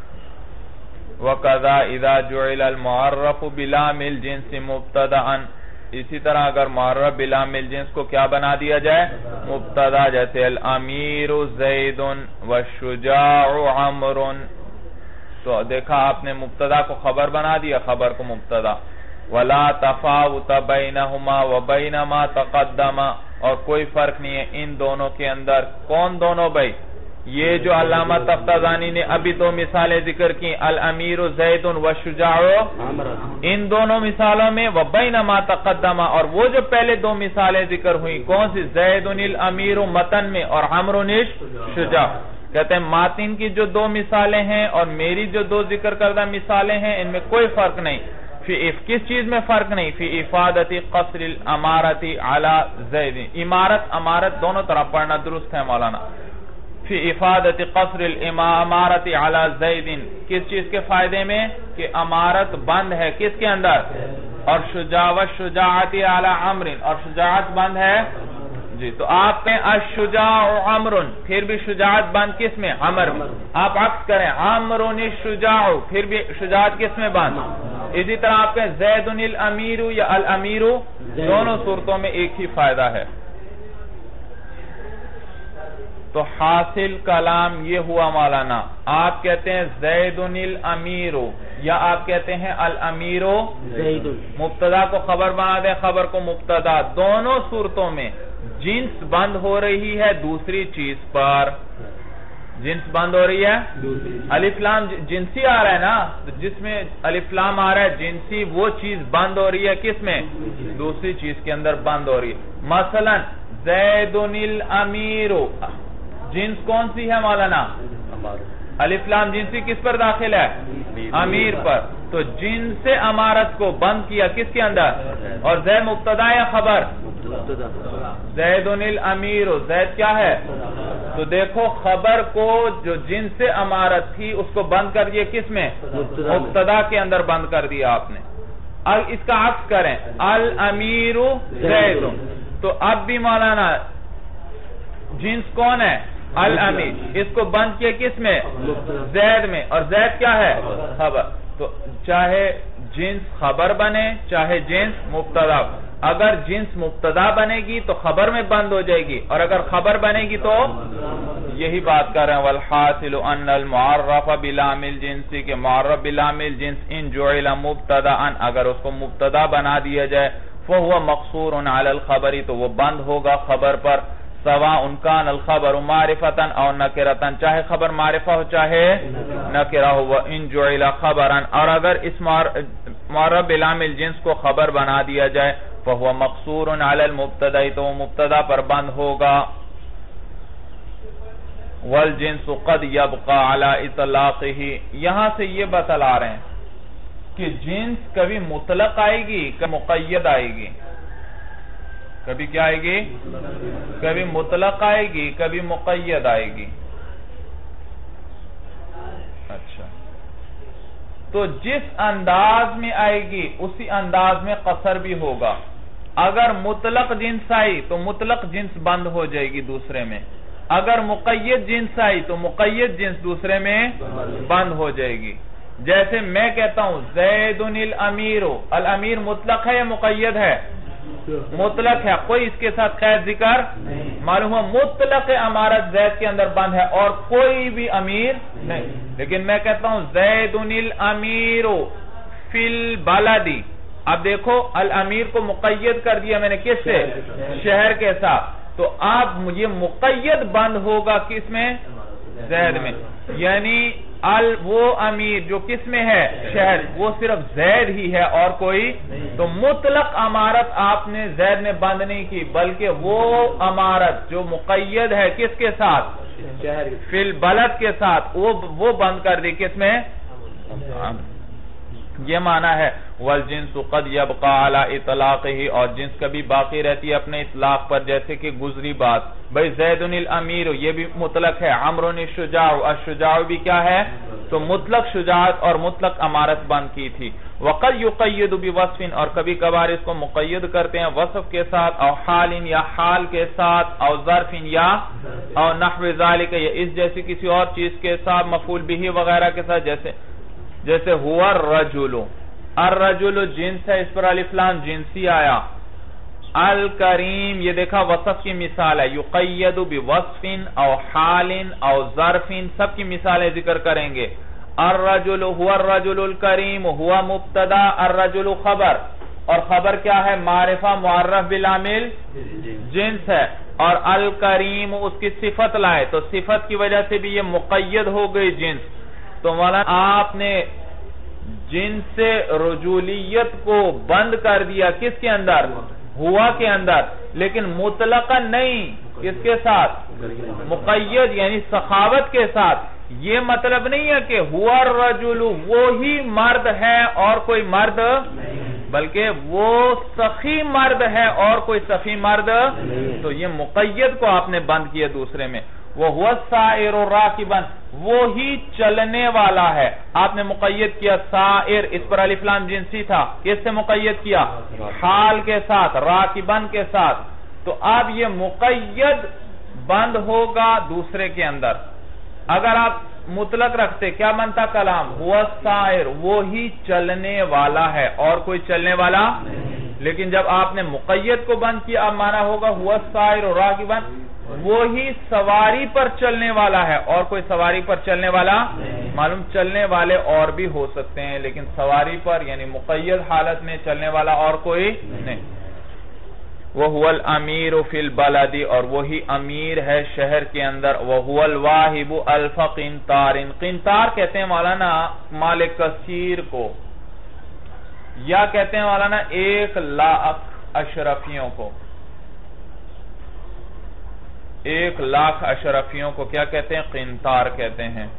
وَقَذَا إِذَا جُعِلَ الْمُعَرَّفُ بِلَامِ الْجِنْسِ مُبْتَدَعًا، اسی طرح اگر معرف بلام الجنس کو کیا بنا دیا جائے؟ مبتدا، جیسے الامیر زید والشجاع عمر، تو دیکھا آپ نے مبتدا کو خبر بنا دیا، خبر کو مبتدا۔ وَلَا تَفَاوُتَ بَيْنَهُمَا وَبَيْنَ مَا تَقَدَّمَ، اور کوئی فرق نہیں ہے ان دونوں کے اندر۔ کون دونوں بھائی؟ یہ جو علامہ تفتازانی نے ابھی دو مثالیں ذکر کی، الامیر زید والشجاع، ان دونوں مثالوں میں وبین ما تقدم، اور وہ جو پہلے دو مثالیں ذکر ہوئی کون سی؟ زید الامیر متن میں اور عمرو الشجاع۔ کہتے ہیں ماتن کی جو دو مثالیں ہیں اور میری جو دو ذکر کردہ مثالیں ہیں ان میں کوئی فرق نہیں۔ فی کس چیز میں فرق نہیں؟ فی افادت قصر الامارت علی زید، امارت امارت دونوں طرح پڑھنا درست ہے مولانا۔ فی افادت قصر الامارت علی زید، کس چیز کے فائدے میں؟ کہ امارت بند ہے کس کے اندر؟ اور شجاع و شجاعت علی عمر، اور شجاعت بند ہے جی تو آپ کہیں الشجاع عمرن، پھر بھی شجاعت بند کس میں؟ عمر میں. آپ عکس کریں عمرن الشجاع، پھر بھی شجاعت کس میں بند؟ اسی طرح آپ کہیں زیدن الامیر یا الامیر، دونوں صورتوں میں ایک ہی فائدہ ہے. تو حاصل کلام یہ ہوا مولانا، آپ کہتے ہیں زیدن الامیر یا آپ کہتے ہیں الامیر زید، مبتدا کو خبر بنا دیں، خبر کو مبتدا، دونوں صورتوں میں جنس بند ہو رہی ہے دوسری چیز پر. جنس بند ہو رہی ہے، الف لام جنسی آ رہا ہے نا، جس میں الف لام آ رہا ہے جنسی، وہ چیز بند ہو رہی ہے کس میں؟ دوسری چیز کے اندر بند ہو رہی ہے. مثلا زیدن الامیر، جنس کون سی ہے مولانا؟ الف لام جنسی کس پر داخل ہے؟ امیر پر. تو جنس امارت کو بند کیا کس کے اندر؟ اور زید مبتدا یا خبر؟ زیدن الامیر، زید کیا ہے؟ تو دیکھو خبر کو جو جنس امارت تھی اس کو بند کر دیا کس میں؟ مبتدا کے اندر بند کر دیا آپ نے. اب اس کا عکس کریں الامیر زید، تو اب بھی مولانا جنس کون ہے؟ الامیر، اس کو بند کیا کس میں؟ زید میں، اور زید کیا ہے؟ خبر. تو چاہے جنس خبر بنے چاہے جنس مبتدا، اگر جنس مبتدا بنے گی تو خبر میں بند ہو جائے گی، اور اگر خبر بنے گی تو یہی بات کر رہے ہیں والحاصل ان المعرف بلام الجنس، کے معرف بلام الجنس ان جعل مبتدا، اگر اس کو مبتدا بنا دیا جائے فهو مقصور علی الخبر، تو وہ بند ہوگا خبر پر. سواء کان الخبر معرفتا او نکرتا، چاہے خبر معرفہ ہو چاہے نکرہ ہو. ان جعل خبرا، اور اگر اس معرف بلام الجنس کو خبر بنا دیا جائے فهو مقصور علی المبتدا، تو وہ مبتدا پر بند ہوگا. والجنس قد يبقى على اطلاقه، یہاں سے یہ بتلا رہے ہیں کہ جنس کبھی مطلق آئے گی کبھی مقید آئے گی. کبھی کیا آئے گی؟ کبھی مطلق آئے گی کبھی مقید آئے گی. اچھا، تو جس انداز میں آئے گی اسی انداز میں قصر بھی ہوگا. اگر مطلق جنس آئی تو مطلق جنس بند ہو جائے گی دوسرے میں، اگر مقید جنس آئی تو مقید جنس دوسرے میں بند ہو جائے گی. جیسے میں کہتا ہوں زیدن الامیر، الامیر مطلق ہے یا مقید ہے؟ مطلق ہے، کوئی اس کے ساتھ قید ذکر معلوم ہو، مطلق امارت زید کے اندر بند ہے اور کوئی بھی امیر نہیں. لیکن میں کہتا ہوں زیدن الامیر فی البلد، اب دیکھو الامیر کو مقید کر دیا میں نے کس سے؟ شہر کے ساتھ. تو اب یہ مقید بند ہوگا کس میں؟ زید میں. یعنی وہ امیر جو کس میں ہے؟ شہر، وہ صرف زید ہی ہے اور کوئی. تو مطلق امارت آپ نے زید نے بند نہیں کی، بلکہ وہ امارت جو مقید ہے کس کے ساتھ؟ فی البلد کے ساتھ، وہ بند کر دی کس میں؟ یہ معنی ہے والجنس قد يبقى على اطلاقه، اور جنس کبھی باقی رہتی ہے اپنے اطلاق پر. جیسے کہ گزری بات بھئی زیدن الامیر، یہ بھی مطلق ہے. عمرن الشجاع، الشجاع بھی کیا ہے؟ تو مطلق شجاعت اور مطلق امارت بند کی تھی. وقد يقید بوصف، اور کبھی کبھار اس کو مقید کرتے ہیں وصف کے ساتھ، او حال یا حال کے ساتھ، او ظرف یا او نحو ذالک، یا اس جیسی کسی اور چیز کے ساتھ، مفعول به وغیرہ کے ساتھ. جیسے جیسے ہوا الرجل، الرجل جنس ہے، اس پر الف لام جنسی آیا. الکریم، یہ دیکھا وصف کی مثال ہے. یقید بوصف او حال او ظرف، سب کی مثالیں ذکر کریں گے. الرجل ہوا الرجل الکریم، ہوا مبتدا، الرجل خبر، اور خبر کیا ہے؟ معرفہ معرف بلامل جنس ہے. اور الکریم اس کی صفت لائے، تو صفت کی وجہ سے بھی یہ مقید ہو گئی جنس. تو مولانا آپ نے جنس رجولیت کو بند کر دیا کس کے اندر؟ ہوا کے اندر، لیکن مطلقاً نہیں. کس کے ساتھ؟ مقید یعنی سخاوت کے ساتھ. یہ مطلب نہیں ہے کہ ہوا الرجل وہی مرد ہے اور کوئی مرد، بلکہ وہ سخی مرد ہے اور کوئی سخی مرد. تو یہ مقید کو آپ نے بند کیا دوسرے میں. وَهُوَ السَّائِرُ رَاكِبًا، وہی چلنے والا ہے. آپ نے مقید کیا سائر، اس پر الف لام جنسی تھا، کس سے مقید کیا؟ حال کے ساتھ، راکبن کے ساتھ. تو اب یہ مقید بند ہوگا دوسرے کے اندر. اگر آپ مطلق رکھتے کیا بنتا کلام؟ ہوا سائر، وہی چلنے والا ہے اور کوئی چلنے والا. لیکن جب آپ نے مقید کو بند کیا اب مانا ہوگا ہوا سائر اور راکباً، وہی سواری پر چلنے والا ہے اور کوئی سواری پر چلنے والا. معلوم چلنے والے اور بھی ہو سکتے ہیں لیکن سواری پر یعنی مقید حالت میں چلنے والا اور کوئی نہیں. وَهُوَ الْأَمِيرُ فِي الْبَلَدِ، اور وہی امیر ہے شہر کے اندر. وَهُوَ الْوَاهِبُ أَلْفَ قِنْطَارٍ، قنطار کہتے ہیں مولانا مال کثیر کو، یا کہتے ہیں مولانا ایک لاکھ اشرفیوں کو. ایک لاکھ اشرفیوں کو کیا کہتے ہیں؟ قنطار کہتے ہیں.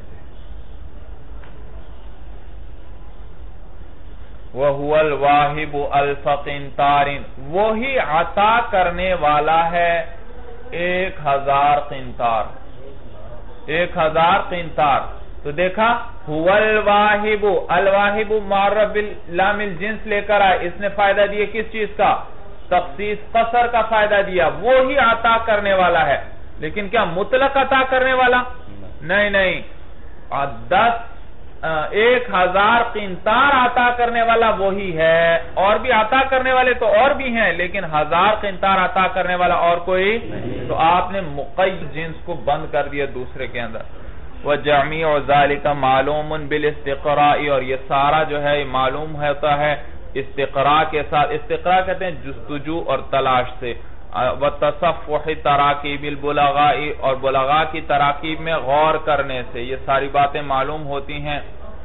وَهُوَ الْوَاهِبُ أَلْفَ قِنْطَارٍ، وہی عطا کرنے والا ہے ایک ہزار قنطار. ایک ہزار قنطار. تو دیکھا هُوَ الْوَاهِبُ، الواہب معرب باللام الجنس لے کر آئے، اس نے فائدہ دیا کس چیز کا؟ تخصیص قصر کا فائدہ دیا. وہی عطا کرنے والا ہے، لیکن کیا مطلق عطا کرنے والا؟ نہیں نہیں، دس ایک ہزار قنطار عطا کرنے والا وہی ہے. اور بھی عطا کرنے والے تو اور بھی ہیں لیکن ہزار قنطار عطا کرنے والا اور کوئی. تو آپ نے مقید جنس کو بند کر دیا دوسرے کے اندر. وَجَمِيعُ ذَلِكَ مَعْلُومٌ بِالْإِسْتِقْرَاءِ، اور یہ سارا جو ہے معلوم ہوتا ہے استقراء کے ساتھ. استقراء کہتے ہیں جستجو اور تلاش سے. وَتَصَفُّحِ تَرَاكِبِ الْبُلَغَاءِ، اور بلغاء کی تراکیب میں غور کرنے سے یہ ساری باتیں معلوم ہوتی ہیں.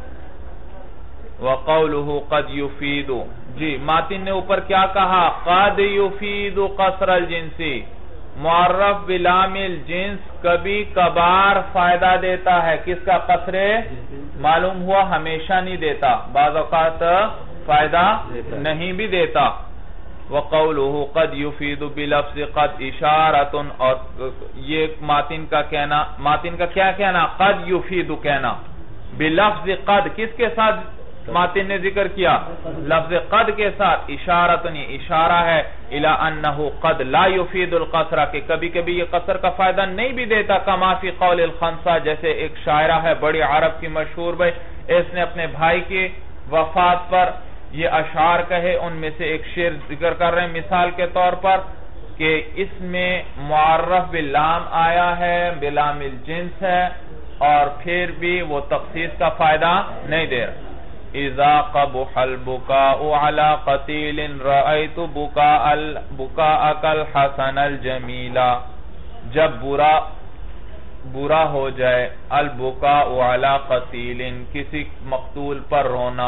وَقَوْلُهُ قَدْ يُفِيدُ، جی ماتن نے اوپر کیا کہا؟ قَدْ يُفِيدُ قَصْرَ الْجِنْسِ، معرف بلام الجنس کبھی کبھار فائدہ دیتا ہے. کس کا؟ قصر. معلوم ہوا ہمیشہ نہیں دیتا، بعض اوقات فائدہ نہیں بھی دیتا. وَقَوْلُهُ قَدْ يُفِيدُ بِلَفْظِ قَدْ إِشَارَةٌ، اور یہ ماتن کا کہنا، ماتن کا کیا کہنا؟ قَدْ يُفِيدُ کہنا. بِلَفْظِ قَدْ کس کے ساتھ ماتن نے ذکر کیا؟ لفظ قد کے ساتھ. اشارۃ، یہ اشارہ ہے الی انہ قد لا یفید القصر، کہ کبھی کبھی یہ قصر کا فائدہ نہیں بھی دیتا. کما فی قول الخنسہ، جیسے ایک شاعرہ ہے بڑی عرب کی مشہور بھائی، اس نے اپنے بھائی کی وفات پر یہ اشعار کہے. ان میں سے ایک شعر ذکر کر رہے ہیں مثال کے طور پر کہ اس میں معرف باللام آیا ہے، بلام الجنس ہے، اور پھر بھی وہ تخصیص کا فائدہ نہیں دے رہا. اذا قبح البكاء على قتيل رأيت بكاء بكاءك الحسن الجميل، جب برا برا ہو جائے البكاء على قتيل، کسی مقتول پر رونا،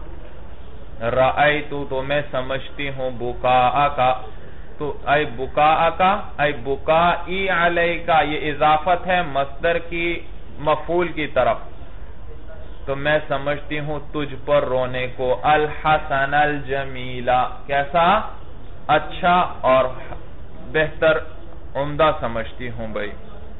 رأيت تو میں سمجھتی ہوں، بكاءك تو اے بكاءك اے بكائي عليك، یہ اضافت ہے مصدر کی مفعول کی طرف. تو میں سمجھتی ہوں تجھ پر رونے کو، الحسن الجمیلہ، کیسا؟ اچھا اور بہتر، عمدہ سمجھتی ہوں. بھائی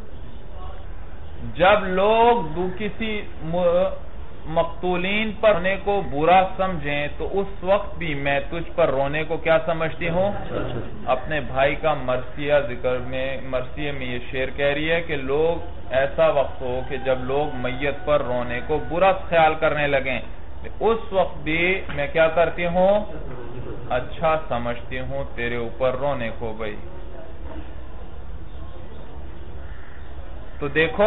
جب لوگ کسی مقتولین پر رونے کو برا سمجھیں تو اس وقت بھی میں تجھ پر رونے کو کیا سمجھتی ہوں؟ اپنے بھائی کا مرثیہ ذکر میں، مرثیہ میں یہ شعر کہہ رہی ہے کہ لوگ ایسا وقت ہو کہ جب لوگ میت پر رونے کو برا خیال کرنے لگیں، اس وقت بھی میں کیا کرتی ہوں؟ اچھا سمجھتی ہوں تیرے اوپر رونے کو. بھائی تو دیکھو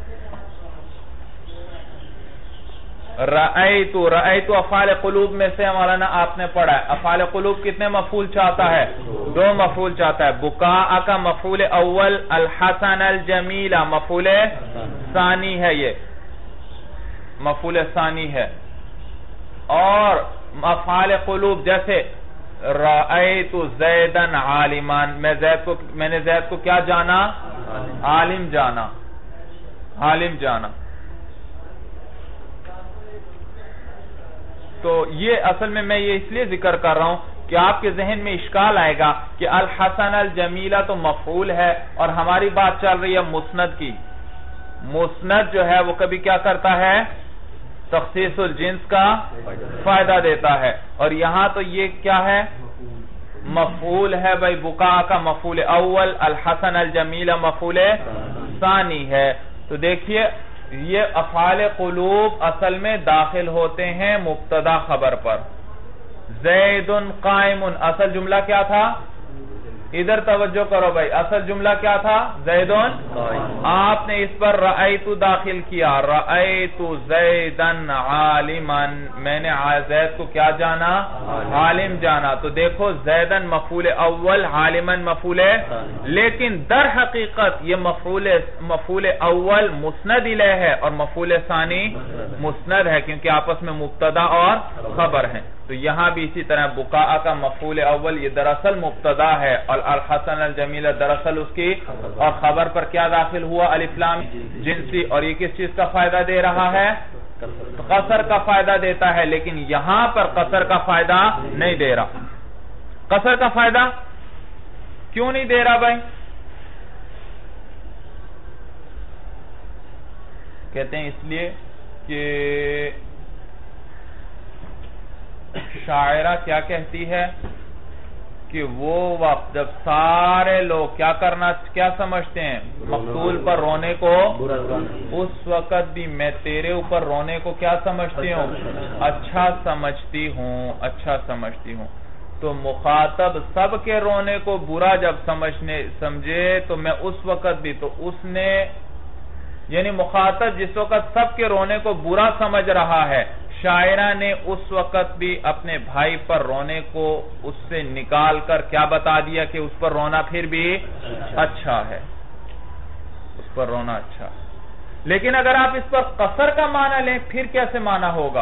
رأیت، رأیت افعال قلوب میں سے مولانا آپ نے پڑھا ہے. افعال قلوب کتنے مفعول چاہتا ہے؟ دو مفعول چاہتا ہے. بکاء کا مفعول اول، الحسن الجمیل مفعول ثانی ہے، یہ مفعول ثانی ہے. اور افعال قلوب جیسے رأیت زیدن عالمان، میں زید کو میں نے زید کو کیا جانا؟ عالم جانا، عالم جانا. تو یہ اصل میں میں یہ اس لیے ذکر کر رہا ہوں کہ آپ کے ذہن میں اشکال آئے گا کہ الحسن الجمیلہ تو مفعول ہے اور ہماری بات چل رہی ہے مسند کی. مسند جو ہے وہ کبھی کیا کرتا ہے؟ تخصیص الجنس کا فائدہ دیتا ہے. اور یہاں تو یہ کیا ہے؟ مفعول ہے بھائی، بکا کا مفعول اول، الحسن الجمیل مفعول ثانی ہے. تو دیکھیے یہ افعال قلوب اصل میں داخل ہوتے ہیں مبتدا خبر پر. زید قائم، اصل جملہ کیا تھا؟ ادھر توجہ کرو بھائی، اصل جملہ کیا تھا؟ زید قائم. آپ نے اس پر رأیت داخل کیا، رأیت زیدن عالما، میں نے زید کو کیا جانا؟ عالم جانا. تو دیکھو زیدن مفعول اول، عالما مفعول، لیکن در حقیقت یہ مفعول مفعول اول مسند الیہ ہے اور مفعول ثانی مسند ہے، کیونکہ آپس میں مبتدا اور خبر ہیں. تو یہاں بھی اسی طرح بقاء کا مفعول اول یہ دراصل مبتدا ہے، اور الحسن الجمیل دراصل اس کی، اور خبر پر کیا داخل ہوا؟ الف لام جنسی. اور یہ کس چیز کا فائدہ دے رہا ہے؟ قصر کا فائدہ دیتا ہے، لیکن یہاں پر قصر کا فائدہ نہیں دے رہا. قصر کا فائدہ کیوں نہیں دے رہا بھائی؟ کہتے ہیں اس لیے کہ شاعرہ کیا کہتی ہے کہ وہ وقت جب سارے لوگ کیا کرنا کیا سمجھتے ہیں؟ مقتول پر رونے کو، اس وقت بھی میں تیرے اوپر رونے کو کیا سمجھتی ہوں؟ اچھا سمجھتی ہوں، اچھا سمجھتی ہوں. تو مخاطب سب کے رونے کو برا جب سمجھنے سمجھے تو میں اس وقت بھی، تو اس نے یعنی مخاطب جس وقت سب کے رونے کو برا سمجھ رہا ہے، شاعرہ نے اس وقت بھی اپنے بھائی پر رونے کو اس سے نکال کر کیا بتا دیا کہ اس پر رونا پھر بھی اچھا ہے، اس پر رونا اچھا. لیکن اگر آپ اس پر قصر کا معنی لیں پھر کیسے معنی ہوگا؟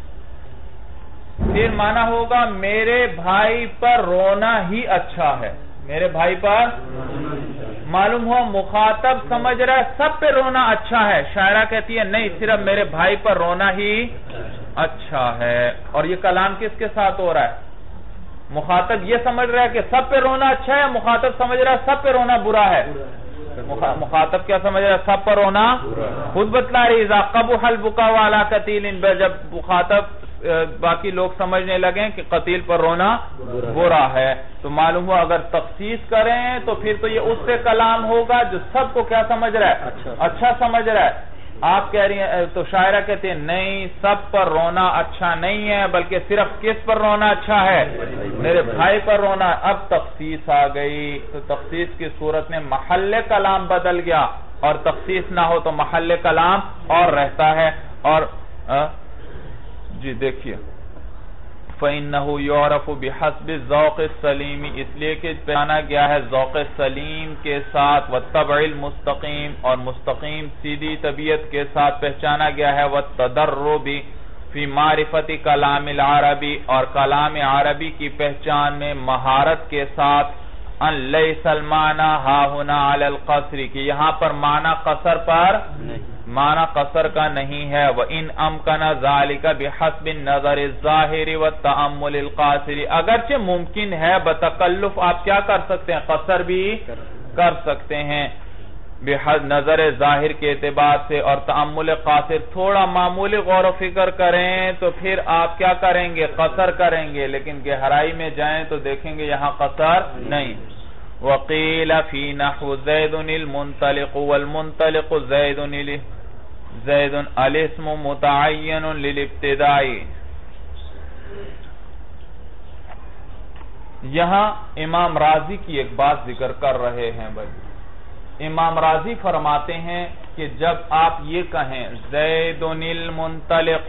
پھر معنی ہوگا میرے بھائی پر رونا ہی اچھا ہے، میرے بھائی پر. معلوم ہوا مخاطب سمجھ رہا ہے سب پہ رونا اچھا ہے، شاعرہ کہتی ہے نہیں، صرف میرے بھائی پر رونا ہی اچھا ہے. اور یہ کلام کس کے ساتھ ہو رہا ہے؟ مخاطب یہ سمجھ رہا ہے کہ سب پہ رونا اچھا ہے، مخاطب سمجھ رہا ہے سب پہ رونا برا ہے. مخاطب کیا سمجھ رہا ہے؟ سب پر رونا خود بتلا رہی. اذا قبح البکاء علی قتیل، جب مخاطب باقی لوگ سمجھنے لگیں کہ قتیل پر رونا برا ہے، تو معلوم ہوا اگر تخصیص کریں تو پھر تو یہ اس سے کلام ہوگا جو سب کو کیا سمجھ رہا ہے؟ اچھا سمجھ رہا ہے. آپ کہہ رہی ہیں، تو شاعرہ کہتے ہیں نہیں، سب پر رونا اچھا نہیں ہے، بلکہ صرف کس پر رونا اچھا ہے؟ میرے بھائی پر رونا. اب تخصیص آ گئی، تو تخصیص کی صورت میں محل کلام بدل گیا، اور تخصیص نہ ہو تو محل کلام اور رہتا ہے. اور جی دیکھیے فَإِنَّهُ يُعْرَفُ بِحَسْبِ الذَّوْقِ السَّلِيمِ، اس لیے کہ پہچانا گیا ہے ذوق سلیم کے ساتھ، وَالطَّبْعِ الْمُسْتَقِيمِ، اور مستقیم سیدھی طبیعت کے ساتھ پہچانا گیا ہے، وَالتَّدَرُّبِ فِي مَعْرِفَةِ كَلَامِ الْعَرَبِ، اور کلام عربی کی پہچان میں مہارت کے ساتھ، ان لیس المعنی ہا ہنا علی القصر، کہ یہاں پر معنی قصر پر معنی قصر کا نہیں ہے. وَإِنْ أَمْكَنَ ذَلِكَ بِحَسْبِ النَّظَرِ الظَّاهِرِ وَالتَّأَمُّلِ الْقَاصِرِ، اگرچہ ممکن ہے بتکلف آپ کیا کر سکتے ہیں؟ قصر بھی کر سکتے ہیں بحد نظر ظاہر کے اعتبار سے، اور تأمل قاصر تھوڑا معمولی غور و فکر کریں تو پھر آپ کیا کریں گے؟ قصر کریں گے. لیکن گہرائی میں جائیں تو دیکھیں گے یہاں قصر نہیں. وَقِيلَ فِي نَحْوِ زَيْدٌ الْمُنْطَلِقُ وَالْمُنْطَلِقُ زَيْدٌ زید الاسم متعین للابتدائی. یہاں امام راضی کی ایک بات ذکر کر رہے ہیں بھائی. امام راضی فرماتے ہیں کہ جب آپ یہ کہیں زید المنطلق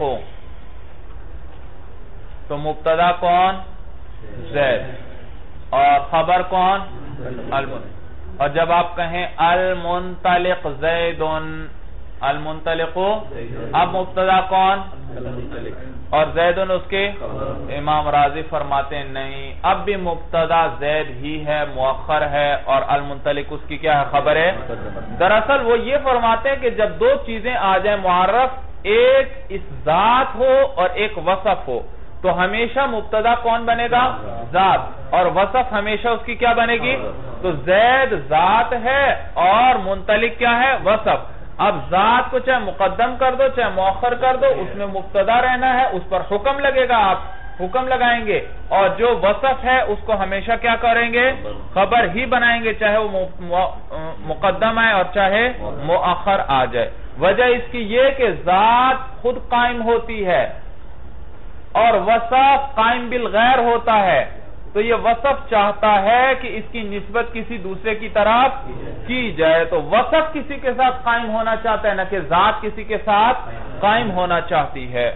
تو مبتدا کون؟ زید، اور خبر کون؟ المنطلق. اور جب آپ کہیں المنطلق زید المنطلق، اب مبتدا کون؟ اور زید اس کے. امام راضی فرماتے ہیں نہیں، اب بھی مبتدا زید ہی ہے، مؤخر ہے، اور المنطلق اس کی کیا ہے؟ خبر ہے. دراصل وہ یہ فرماتے ہیں کہ جب دو چیزیں آ جائیں معرف، ایک اس ذات ہو اور ایک وصف ہو، تو ہمیشہ مبتدا کون بنے گا؟ ذات، اور وصف ہمیشہ اس کی کیا بنے گی؟ تو زید ذات ہے اور منطلق کیا ہے؟ وصف. اب ذات کو چاہے مقدم کر دو چاہے مؤخر کر دو، اس میں مبتدا رہنا ہے، اس پر حکم لگے گا آپ حکم لگائیں گے، اور جو وصف ہے اس کو ہمیشہ کیا کریں گے؟ خبر ہی بنائیں گے، چاہے وہ مقدم آئے اور چاہے مؤخر آ جائے۔ وجہ اس کی یہ کہ ذات خود قائم ہوتی ہے اور وصف قائم بالغیر ہوتا ہے، تو یہ وصف چاہتا ہے کہ اس کی نسبت کسی دوسرے کی طرف کی جائے، تو وصف کسی کے ساتھ قائم ہونا چاہتا ہے، نہ کہ ذات کسی کے ساتھ قائم ہونا چاہتی ہے۔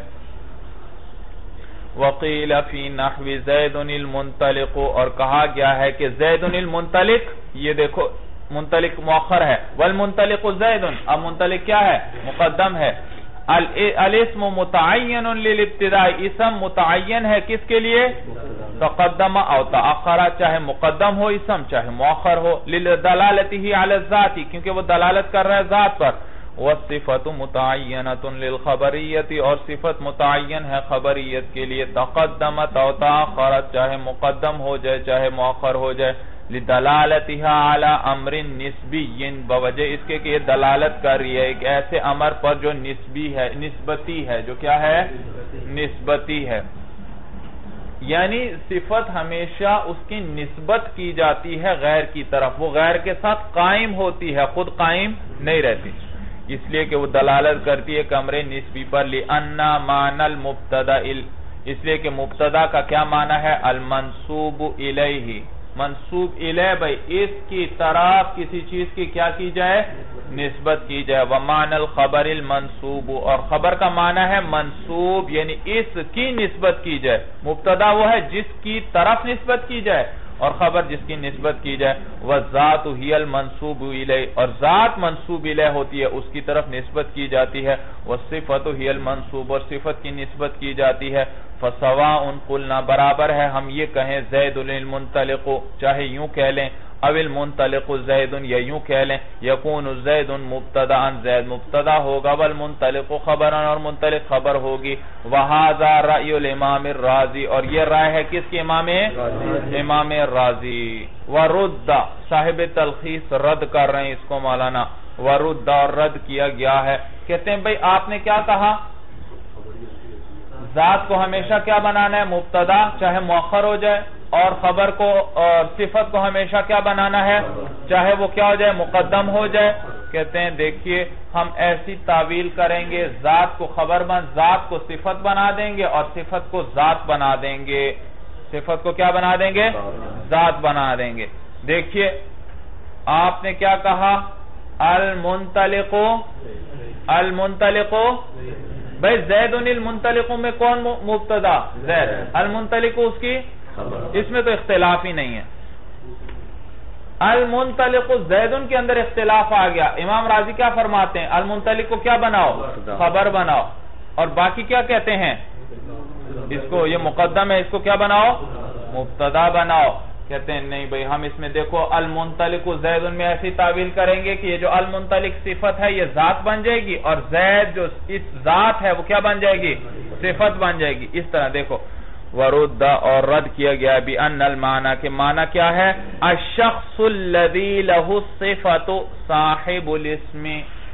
وقیل فی نحو زید المنطلق، اور کہا گیا ہے کہ زید المنطلق، یہ دیکھو منطلق مؤخر ہے، والمنطلق زید، اب منطلق کیا ہے؟ مقدم ہے۔ الاسم متعین للابتداء، اسم متعین ہے کس کے لیے؟ تقدم او تاخر، چاہے مقدم ہو اسم چاہے مؤخر ہو، لدلالته علی الذات، کیونکہ وہ دلالت کر رہا ہے ذات پر۔ والصفت متعینۃ للخبریت، اور صفت متعین ہے خبریت کے لیے، تقدمت او تاخرت، چاہے مقدم ہو جائے چاہے مؤخر ہو جائے، لدلالتها علی امر نسبی، بوجہ اس کے کہ یہ دلالت کر رہی ہے ایک ایسے امر پر جو نسبی ہے، نسبتی ہے، جو کیا ہے؟ نسبتی ہے، یعنی صفت ہمیشہ اس کی نسبت کی جاتی ہے غیر کی طرف، وہ غیر کے ساتھ قائم ہوتی ہے، خود قائم نہیں رہتی، اس لیے کہ وہ دلالت کرتی ہے ایک امر نسبی پر۔ لِأَنَّ مَعْنَى الْمُبْتَدَى، اس لیے کہ مبتدا کا کیا معنی ہے؟ المنصوب الیہ، منصوب الیہ بھئی اس کی طرف کسی چیز کی کیا کی جائے؟ نسبت کی جائے۔ وَمَعْنَى الْخَبَرِ الْمَنصُوبُ، اور خبر کا معنی ہے منصوب، یعنی اس کی نسبت کی جائے، مبتدا وہ ہے جس کی طرف نسبت کی جائے، اور خبر جس کی نسبت کی جائے۔ وَالذَّاتُ هِيَ الْمَنصُوبُ إِلَيْهِ، اور ذات منصوب الیہ ہوتی ہے، اس کی طرف نسبت کی جاتی ہے۔ وَالصِّفَةُ هِيَ الْمَنصُوبُ، اور صفت کی نسبت کی جاتی ہے۔ فَسَوَاءٌ قُلْنَا، برابر ہے ہم یہ کہیں زید المنطلق، چاہے یوں کہہ لیں، او المنطلق زید، یا یوں کہہ لیں یکون زید مبتدا، زید مبتدا ہوگا، والمنطلق خبرا، اور منطلق خبر ہوگی۔ وَهَذَا رَأْيُ الْإِمَامِ الرَّازِي، اور یہ رائے ہے کس کے؟ امام امام رازی۔ وَرُدَّ، صاحب تلخیص رد کر رہے ہیں اس کو مولانا، وَرُدَّ، اور رد کیا گیا ہے، کہتے ہیں بھئی آپ نے کیا کہا؟ ذات کو ہمیشہ کیا بنانا ہے؟ مبتدا چاہے مؤخر ہو جائے، اور خبر کو اور صفت کو ہمیشہ کیا بنانا ہے؟ چاہے وہ کیا ہو جائے؟ مقدم ہو جائے۔ کہتے ہیں دیکھیے ہم ایسی تعویل کریں گے، ذات کو خبر بن ذات کو صفت بنا دیں گے، اور صفت کو ذات بنا دیں گے، صفت کو کیا بنا دیں گے؟ ذات بنا دیں گے۔ دیکھیے آپ نے کیا کہا؟ المنطلق، المنطلق بھئی زید المنطلق میں کون مبتدا؟ زید، المنطلق اس کی، اس میں تو اختلاف ہی نہیں ہے۔ المنطلق زیدن کے اندر اختلاف آ گیا، امام راضی کیا فرماتے ہیں؟ المنطلق کو کیا بناؤ؟ خبر بناؤ، اور باقی کیا کہتے ہیں؟ اس کو یہ مقدم ہے، اس کو کیا بناؤ؟ مبتدا بناؤ۔ کہتے ہیں نہیں بھئی ہم اس میں دیکھو المنطلق زیدن میں ایسی تعویل کریں گے کہ یہ جو المنطلق صفت ہے یہ ذات بن جائے گی، اور زید جو اس ذات ہے وہ کیا بن جائے گی؟ صفت بن جائے گی۔ اس طرح دیکھو وَرُدَّ، اور رد کیا گیا بِأَنَّ الْمَعْنَى، کہ معنی کیا ہے؟ الشخص الذي له الصفة صاحب الاسم،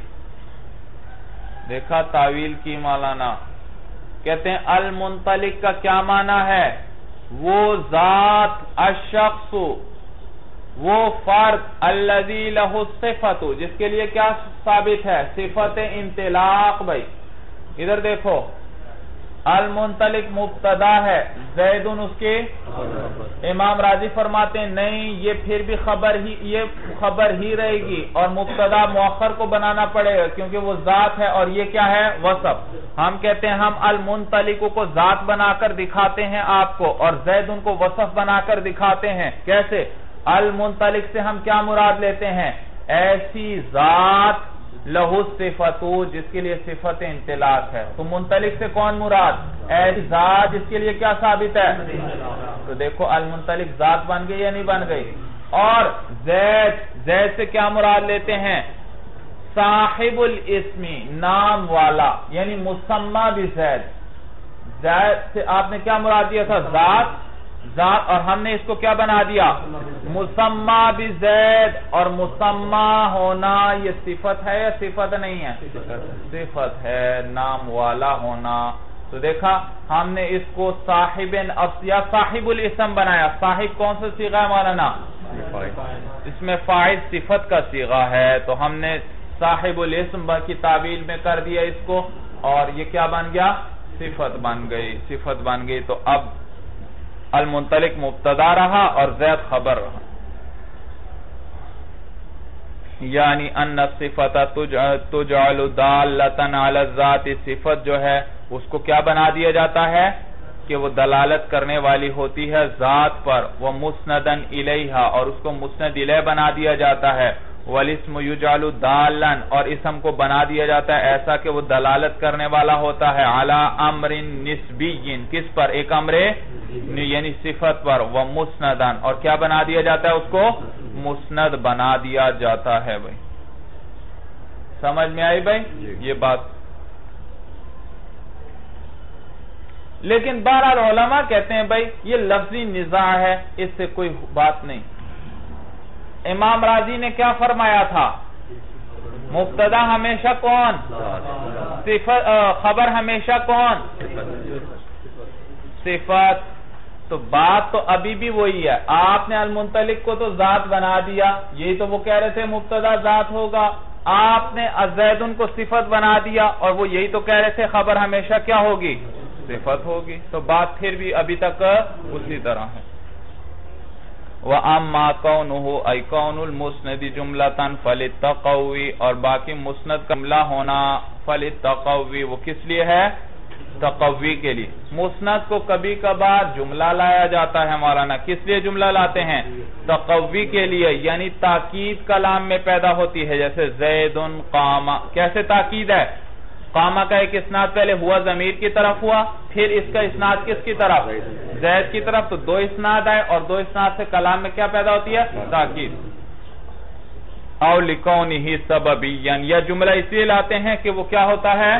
دیکھا تعویل کی مولانا، کہتے ہیں المنطلق کا کیا معنی ہے؟ وہ ذات، الشخص وہ فرد، الذي له الصفة جس کے لیے کیا ثابت ہے؟ صفت انطلاق۔ بھائی ادھر دیکھو المنطلق مبتدا ہے، زیدن اس کے، امام راضی فرماتے ہیں نہیں یہ پھر بھی خبر ہی یہ خبر ہی رہے گی، اور مبتدا مؤخر کو بنانا پڑے گا کیونکہ وہ ذات ہے، اور یہ کیا ہے؟ وصف۔ ہم کہتے ہیں ہم المنطلق کو ذات بنا کر دکھاتے ہیں آپ کو، اور زیدن کو وصف بنا کر دکھاتے ہیں۔ کیسے؟ المنطلق سے ہم کیا مراد لیتے ہیں؟ ایسی ذات لہو صفت جس کے لیے صفت انطلاق ہے۔ تو منطلق سے کون مراد؟ ایسی ذات جس کے لیے کیا ثابت ہے؟ تو دیکھو المنطلق ذات بن گئی یا نہیں بن گئی؟ اور زید، زید سے کیا مراد لیتے ہیں؟ صاحب الاسم، نام والا، یعنی مسمى بزید۔ زید سے آپ نے کیا مراد دیا تھا؟ ذات، ذات، اور ہم نے اس کو کیا بنا دیا؟ مسمى بزید، اور مسمى ہونا یہ صفت ہے یا صفت نہیں ہے؟ صفت ہے، نام والا ہونا، تو دیکھا ہم نے اس کو صاحب یا صاحب الاسم بنایا. صاحب کون سا صیغہ ہے مولانا؟ اس میں فاعل صفت کا صیغہ ہے, تو ہم نے صاحب الاسم کی تعویل میں کر دیا اس کو, اور یہ کیا بن گیا؟ صفت بن گئی. صفت بن گئی تو اب المنطلق مبتدا رہا اور زید خبر رہا. یعنی ان الصفت تجعل دالتا علی الذات, صفت جو ہے اس کو کیا بنا دیا جاتا ہے کہ وہ دلالت کرنے والی ہوتی ہے ذات پر. وہ مسندا الیہا, اور اس کو مسند الیہ بنا دیا جاتا ہے. والاسم یجعل دالا, اور اسم کو بنا دیا جاتا ہے ایسا کہ وہ دلالت کرنے والا ہوتا ہے علی امر نسبی, کس پر؟ ایک امر یعنی صفت پر. وہ مسندا, اور کیا بنا دیا جاتا ہے اس کو؟ مسند بنا دیا جاتا ہے. بھائی سمجھ میں آئی بھائی یہ بات؟ لیکن بہرحال علماء کہتے ہیں بھائی یہ لفظی نزاع ہے, اس سے کوئی بات نہیں. امام راضی نے کیا فرمایا تھا؟ مبتدا ہمیشہ کون؟ صفت. خبر ہمیشہ کون؟ صفت. تو بات تو ابھی بھی وہی ہے. آپ نے المنطلق کو تو ذات بنا دیا, یہی تو وہ کہہ رہے تھے مبتدا ذات ہوگا. آپ نے الزیدن کو صفت بنا دیا, اور وہ یہی تو کہہ رہے تھے خبر ہمیشہ کیا ہوگی؟ صفت ہوگی. تو بات پھر بھی ابھی تک اسی طرح ہے. وَأَمَّا كَوْنُهُ أَيْ كَوْنُ الْمُسْنَدِ جُمْلَةً فَلِلتَّقَوِّ, اور باقی مسند کا جملہ ہونا فَلِلتَّقَوِّ, وہ کس لیے ہے؟ تقوی کے لیے. مسند کو کبھی کبھار جملہ لایا جاتا ہے مولانا, کس لیے جملہ لاتے ہیں؟ تقوی کے لیے, یعنی تاکید کلام میں پیدا ہوتی ہے. جیسے زید قام, کیسے تاکید ہے؟ قامہ کا ایک اسناد پہلے ہوا ضمیر کی طرف ہوا, پھر اس کا اسناد کس کی طرف؟ زید کی طرف. تو دو اسناد آئے, اور دو اسناد سے کلام میں کیا پیدا ہوتی ہے؟ تاکید. او لکونہ سببیا, یا جملہ اس لیے لاتے ہیں کہ وہ کیا ہوتا ہے؟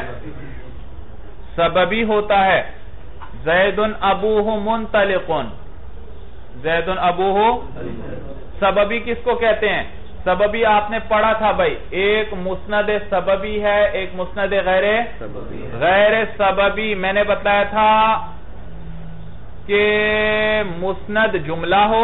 سببی ہوتا ہے. زید ابوہ منطلق, زید ابوہ, سببی کس کو کہتے ہیں؟ سببی آپ نے پڑھا تھا بھائی, ایک مسند سببی ہے, ایک مسند غیر غیر سببی. میں نے بتایا تھا کہ مسند جملہ ہو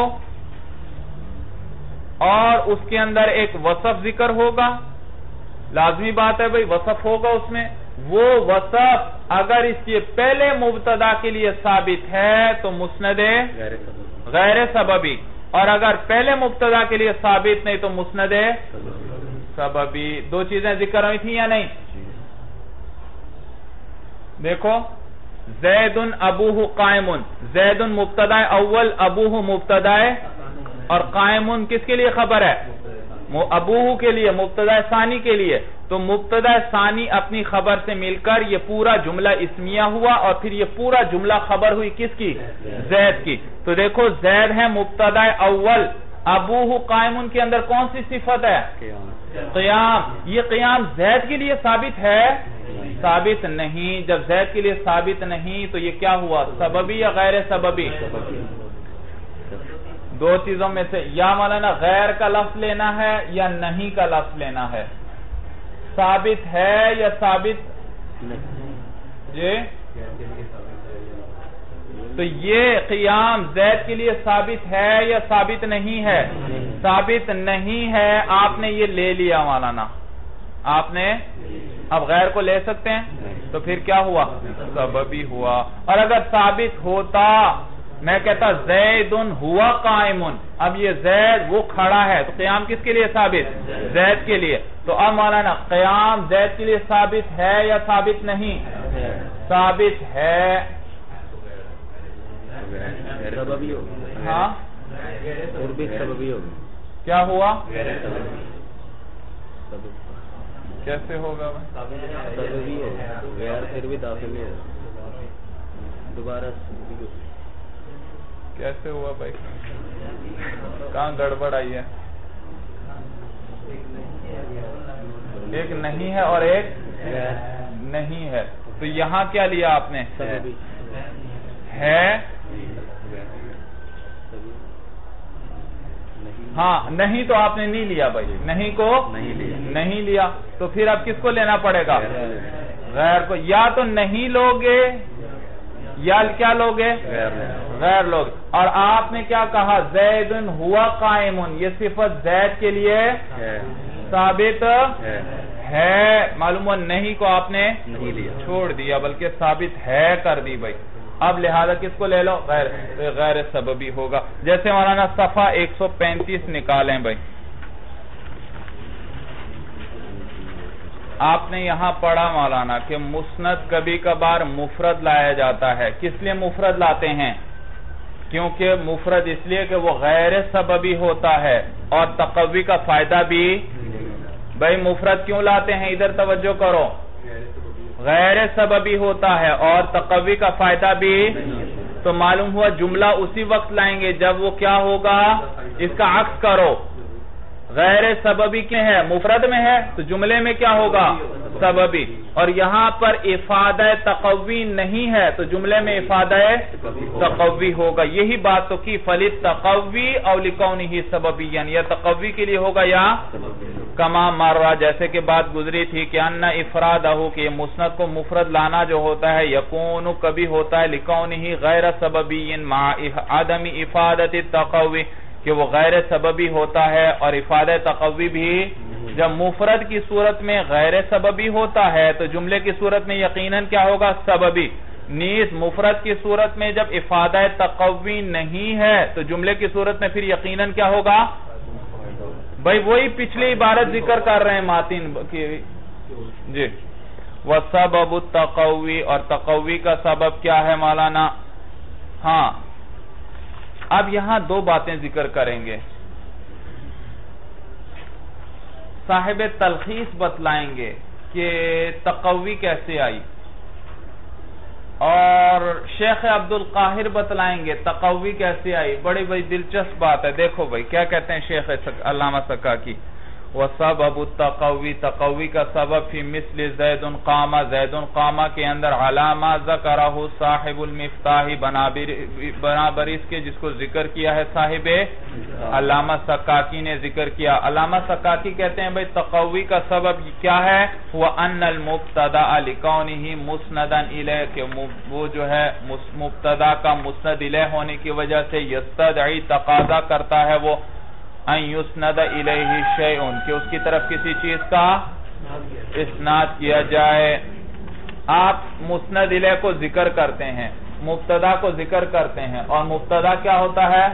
اور اس کے اندر ایک وصف ذکر ہوگا, لازمی بات ہے بھائی وصف ہوگا اس میں. وہ وصف اگر اس کے پہلے مبتدا کے لیے ثابت ہے تو مسند غیر سببی, اور اگر پہلے مبتدا کے لیے ثابت نہیں تو مسند سببی. دو چیزیں ذکر ہوئی تھی یا نہیں؟ دیکھو, زید ابوہ قائم, زید مبتدا اول, ابوہ مبتدا, اور قائم کس کے لیے خبر ہے؟ ابوہ کے لیے, مبتدا ثانی کے لیے. تو مبتدا ثانی اپنی خبر سے مل کر یہ پورا جملہ اسمیہ ہوا, اور پھر یہ پورا جملہ خبر ہوئی کس کی؟ زید کی. تو دیکھو زید ہے مبتدا اول, ابوہ قائم کے اندر کون سی صفت ہے؟ قیام. یہ قیام زید کے لیے ثابت ہے؟ ثابت نہیں. جب زید کے لیے ثابت نہیں تو یہ کیا ہوا؟ سببی یا غیر سببی؟ دو چیزوں میں سے یا مولانا غیر کا لفظ لینا ہے یا نہیں کا لفظ لینا ہے. ثابت ہے یا ثابت جی؟ تو یہ قیام زید کے لیے ثابت ہے یا ثابت نہیں ہے؟ ثابت نہیں ہے. آپ نے یہ لے لیا مولانا, آپ نے اب غیر کو لے سکتے ہیں, تو پھر کیا ہوا؟ سببی ہوا. اور اگر ثابت ہوتا, میں کہتا زید ہوا قائم, اب یہ زید وہ کھڑا ہے, تو قیام کس کے لیے ثابت؟ زید کے لیے. تو اب مولانا قیام زید کے لیے ثابت ہے یا ثابت نہیں؟ ثابت ہے. ہاں کیا ہوا؟ کیسے ہوگا؟ پھر بھی داخل ہے دوبارہ. کیسے ہوا بھائی؟ کہاں گڑبڑ آئی ہے؟ ایک نہیں ہے اور ایک نہیں ہے. تو یہاں کیا لیا آپ نے؟ ہے. ہاں نہیں تو آپ نے نہیں لیا بھائی, نہیں کو نہیں لیا. تو پھر اب کس کو لینا پڑے گا؟ غیر کو یا تو نہیں لوگے یا کیا لوگے غیر لوگ. اور آپ نے کیا کہا زید ہوا قائم, یہ صفت زید کے لیے ثابت ہے. معلوم ہوا نہیں کو آپ نے چھوڑ دیا بلکہ ثابت ہے کر دی بھائی. اب لہذا کس کو لے لو غیر غیر سببی ہوگا. جیسے مولانا صفحہ ایک سو پینتیس نکالیں بھائی. آپ نے یہاں پڑھا مولانا کہ مسند کبھی کبھار مفرد لایا جاتا ہے. کس لیے مفرد لاتے ہیں؟ کیونکہ مفرد اس لیے کہ وہ غیر سببی ہوتا ہے اور تقوی کا فائدہ بھی. بھائی مفرد کیوں لاتے ہیں؟ ادھر توجہ کرو. غیر سببی ہوتا ہے اور تقوی کا فائدہ بھی. تو معلوم ہوا جملہ اسی وقت لائیں گے جب وہ کیا ہوگا, اس کا عکس کرو. غیر سببی کیا ہے؟ مفرد میں ہے تو جملے میں کیا ہوگا؟ سببی. اور یہاں پر افادہ تقوی نہیں ہے تو جملے میں افادہ تقوی ہوگا. یہی بات تو کی فلت تقوی او لکونہ سببی, یعنی یا تقوی کے لیے ہوگا یا کما مرہ, جیسے کہ بات گزری تھی کہ ان افرادہ کہ یہ مسند کو مفرد لانا جو ہوتا ہے یکون کبھی ہوتا ہے لکونہ غیر سببی مع عدم افادت التقوی, کہ وہ غیر سببی ہوتا ہے اور افادہ تقوی بھی. جب مفرد کی صورت میں غیر سببی ہوتا ہے تو جملے کی صورت میں یقیناً کیا ہوگا؟ سببی. نیز مفرد کی صورت میں جب افادہ تقوی نہیں ہے تو جملے کی صورت میں پھر یقیناً کیا ہوگا؟ بھائی وہی پچھلی عبارت ذکر کر رہے ہیں ماتین کی جی. وَسَبَبُ التَّقَوِّ, اور تقوی کا سبب کیا ہے مولانا؟ ہاں اب یہاں دو باتیں ذکر کریں گے. صاحب تلخیص بتلائیں گے کہ تقوی کیسے آئی, اور شیخ عبد القاہر بتلائیں گے تقوی کیسے آئی. بڑی بڑی دلچسپ بات ہے. دیکھو بھائی کیا کہتے ہیں شیخ علامہ سکاکی. وَسَبَبُ التَّقَوِّ, تقوی کا سبب فی مثل زید قامہ, زید قامہ کے اندر علامہ ذکرہ صاحب المفتاح, بنابر اس کے جس کو ذکر کیا ہے صاحب علامہ سکاکی نے ذکر کیا. علامہ سکاکی کہتے ہیں بھئی تقوی کا سبب کیا ہے؟ وَأَنَّ الْمُبْتَدَعَ لِكَوْنِهِ مُسْنَدًا إِلَيْهِ, کہ وہ جو ہے مبتدا کا مسند الیہ ہونے کی وجہ سے یستدعی تقاضا کرتا ہے وہ ان یسند الیہ شیء, کہ اس کی طرف کسی چیز کا اسناد کیا جائے. آپ مسند الیہ کو ذکر کرتے ہیں, مبتدا کو ذکر کرتے ہیں, اور مبتدا کیا ہوتا ہے؟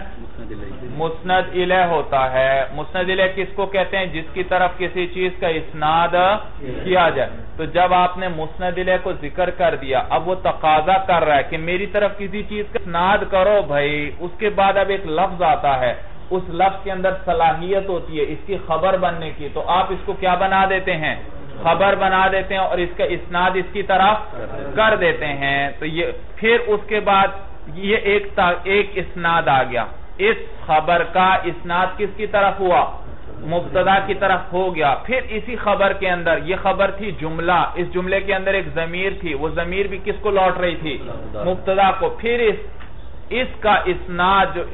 مسند الیہ ہوتا ہے. مسند الیہ کس کو کہتے ہیں؟ جس کی طرف کسی چیز کا اسناد کیا جائے. تو جب آپ نے مسند الیہ کو ذکر کر دیا, اب وہ تقاضا کر رہا ہے کہ میری طرف کسی چیز کا اسناد کرو بھائی. اس کے بعد اب ایک لفظ آتا ہے, اس لفظ کے اندر صلاحیت ہوتی ہے اس کی خبر بننے کی, تو آپ اس کو کیا بنا دیتے ہیں؟ خبر بنا دیتے ہیں, اور اس کا اسناد اس کی طرف کر دیتے ہیں. تو یہ پھر اس کے بعد یہ ایک ایک اسناد آ گیا. اس خبر کا اسناد کس کی طرف ہوا؟ مبتدا کی طرف ہو گیا. پھر اسی خبر کے اندر, یہ خبر تھی جملہ, اس جملے کے اندر ایک ضمیر تھی, وہ ضمیر بھی کس کو لوٹ رہی تھی؟ مبتدا کو. پھر اس اس کا اسناد جو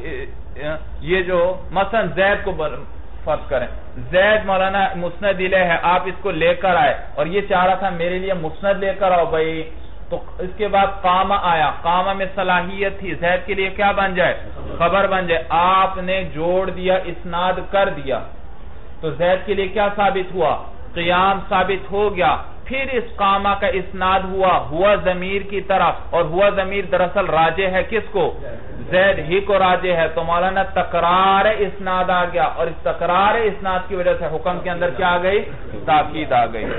یہ جو مثلا زید کو فرض کریں, زید مولانا مسند الیہ ہے, آپ اس کو لے کر آئے اور یہ چاہ رہا تھا میرے لیے مسند لے کر آؤ بھائی. تو اس کے بعد قامہ آیا, قامہ میں صلاحیت تھی زید کے لیے کیا بن جائے؟ خبر بن جائے. آپ نے جوڑ دیا, اسناد کر دیا, تو زید کے لیے کیا ثابت ہوا؟ قیام ثابت ہو گیا. پھر اس قامہ کا اسناد ہوا ہوا ضمیر کی طرف, اور ہوا ضمیر دراصل راجع ہے کس کو؟ زید ہی کو راجع ہے. تو مولانا تکرار اسناد آ گیا, اور اس تکرار اسناد کی وجہ سے حکم کے اندر کیا آ گئی؟ تاکید آ گئی.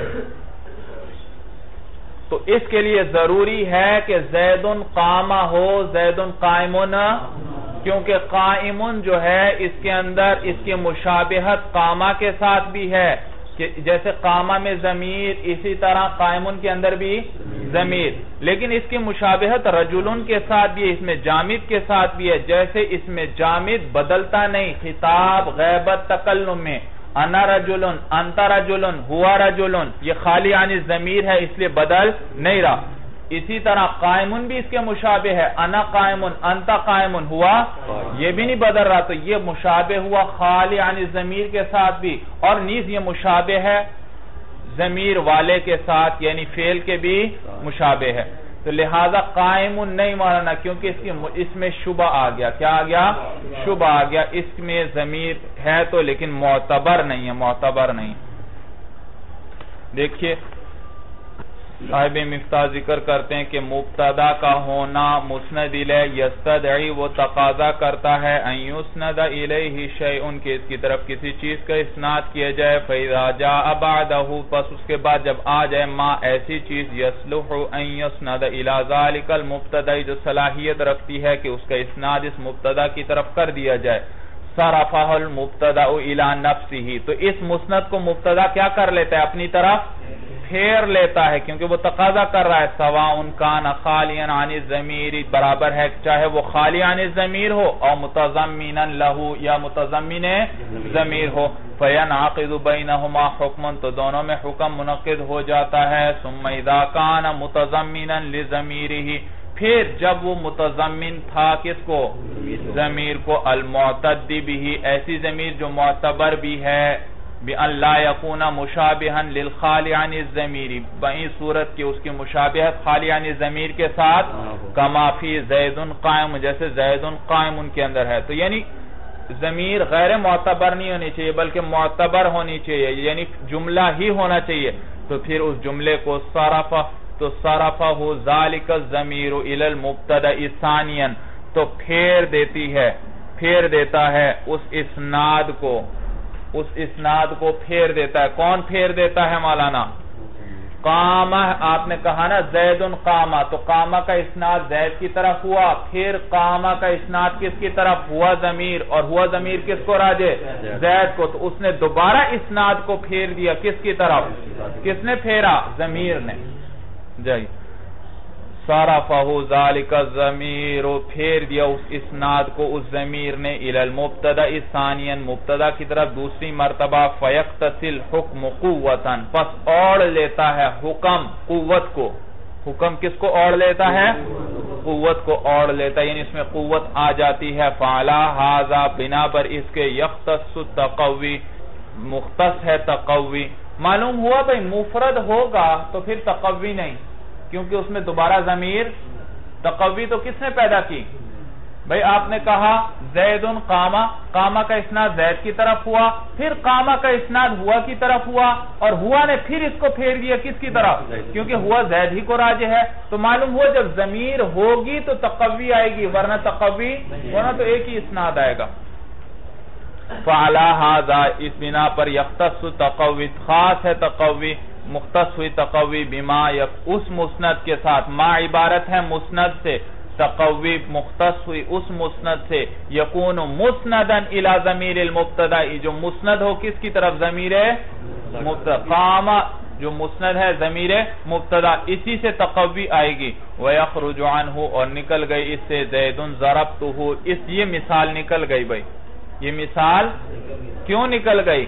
تو اس کے لیے ضروری ہے کہ زید قامہ ہو, زید قائمن, کیونکہ قائمن جو ہے اس کے اندر اس کی مشابہت قامہ کے ساتھ بھی ہے, کہ جیسے قامہ میں ضمیر اسی طرح قائمن کے اندر بھی ضمیر, لیکن اس کی مشابہت رجلن کے ساتھ بھی ہے, اس میں جامد کے ساتھ بھی ہے. جیسے اس میں جامد بدلتا نہیں خطاب غیبت تکلم میں, انا رجلن, انت رجلن, ہوا رجلن, یہ خالی عن ضمیر ہے اس لیے بدل نہیں رہا. اسی طرح قائمن بھی اس کے مشابہ ہے, انا قائمن, انت قائمن, ہوا یہ بھی نہیں بدل رہا. تو یہ مشابہ ہوا خالی عن ضمیر کے ساتھ بھی, اور نیز یہ مشابہ ہے ضمیر والے کے ساتھ یعنی فعل کے بھی مشابہ ہے. تو لہذا قائم نہیں مانا کیونکہ اس کی اس میں شبہ آ گیا. کیا آ گیا؟ شبہ آ گیا. اس میں ضمیر ہے تو لیکن معتبر نہیں ہے، معتبر نہیں. دیکھیے صاحب مفتاح ذکر کرتے ہیں کہ مبتدا کا ہونا مسند الیہ یستدعی وہ تقاضا کرتا ہے ان یسند الیہ شیء کہ اس کی طرف کسی چیز کا اسناد کیا جائے. فاذا جاء بعدہ پس اس کے بعد جب آ جائے ما ایسی چیز یصلح ان یسند الی ذلک المبتدا جو صلاحیت رکھتی ہے کہ اس کا اسناد اس مبتدا کی طرف کر دیا جائے. صرفہ المبتدا الی نفسہ تو اس مسند کو مبتدا کیا کر لیتا ہے؟ اپنی طرف پھیر لیتا ہے کیونکہ وہ تقاضا کر رہا ہے. سواء کان خالیا عن الضمیر برابر ہے چاہے وہ خالی عن الضمیر ہو اور متضمنا له یا متضمن ضمیر ہو. فینعقد بینہما حکم تو دونوں میں حکم منعقد ہو جاتا ہے. ثم اذا کان متضمنا لضمیرہ پھر جب وہ متضمن تھا کس کو؟ ضمیر کو. المعتد بھی ایسی ضمیر جو معتبر بھی ہے بِأَنْ لَا يَكُونَ مُشَابِهًا لِلْخَالِ عَنِ الضَّمِيرِ بئی صورت کی اس کی مشابہت خالی عن ضمیر کے ساتھ کما فی زید قائم جیسے زید قائم ان کے اندر ہے. تو یعنی ضمیر غیر معتبر نہیں ہونی چاہیے بلکہ معتبر ہونی چاہیے یعنی جملہ ہی ہونا چاہیے. تو پھر اس جملے کو صرف تو صرفہ ذالک الضمیر الی المبتدا ثانیا تو پھیر دیتی ہے پھیر دیتا ہے اس اسناد کو اس اسناد کو پھیر دیتا ہے. کون پھیر دیتا ہے مولانا؟ قامہ. آپ نے کہا نا زید قامہ تو قامہ کا اسناد زید کی طرف ہوا پھر قامہ کا اسناد کس کی طرف؟ ہوا ضمیر اور ہوا ضمیر کس کو راجع؟ زید کو. تو اس نے دوبارہ اسناد کو پھیر دیا کس کی طرف؟ کس نے پھیرا؟ ضمیر نے. جائیے صرفہ ذالک الضمیر پھیر دیا اس اسناد کو اس ضمیر نے الی المبتدا ثانیا مبتدا کی طرف دوسری مرتبہ. فیقتصل حکم قوتا پس اوڑ لیتا ہے حکم قوت کو. حکم کس کو اوڑ لیتا ہے؟ قوت کو اوڑ لیتا ہے یعنی اس میں قوت آ جاتی ہے. فعلی ھذا بنا پر اس کے یختص التقوی مختص ہے تقوی. معلوم ہوا بھئی مفرد ہوگا تو پھر تقوی نہیں کیونکہ اس میں دوبارہ ضمیر. تقوی تو کس نے پیدا کی؟ بھئی آپ نے کہا زید قامہ قامہ کا اسناد زید کی طرف ہوا پھر قامہ کا اسناد ہوا کی طرف ہوا اور ہوا نے پھر اس کو پھیر دیا کس کی طرف؟ کیونکہ ہوا زید ہی کو راجع ہے. تو معلوم ہوا جب ضمیر ہوگی تو تقوی آئے گی ورنہ تقوی ورنہ تو ایک ہی اسناد آئے گا. فعلی ھذا اس بنا پر یختص تقوی خاص ہے تقوی مختص ہوئی تقوی بما یک اس مسند کے ساتھ. ما عبارت ہے مسند سے تقوی مختص ہوئی اس مسند سے یکون مسندا الی ضمیر المبتدا جو مسند ہو کس کی طرف؟ ضمیر مبتدا. قامہ جو مسند ہے ضمیر مبتدا اسی سے تقوی آئے گی. ویخرج عنہ اور نکل گئی اس سے زید ضربتہ اس یہ مثال نکل گئی. بھائی یہ مثال کیوں نکل گئی؟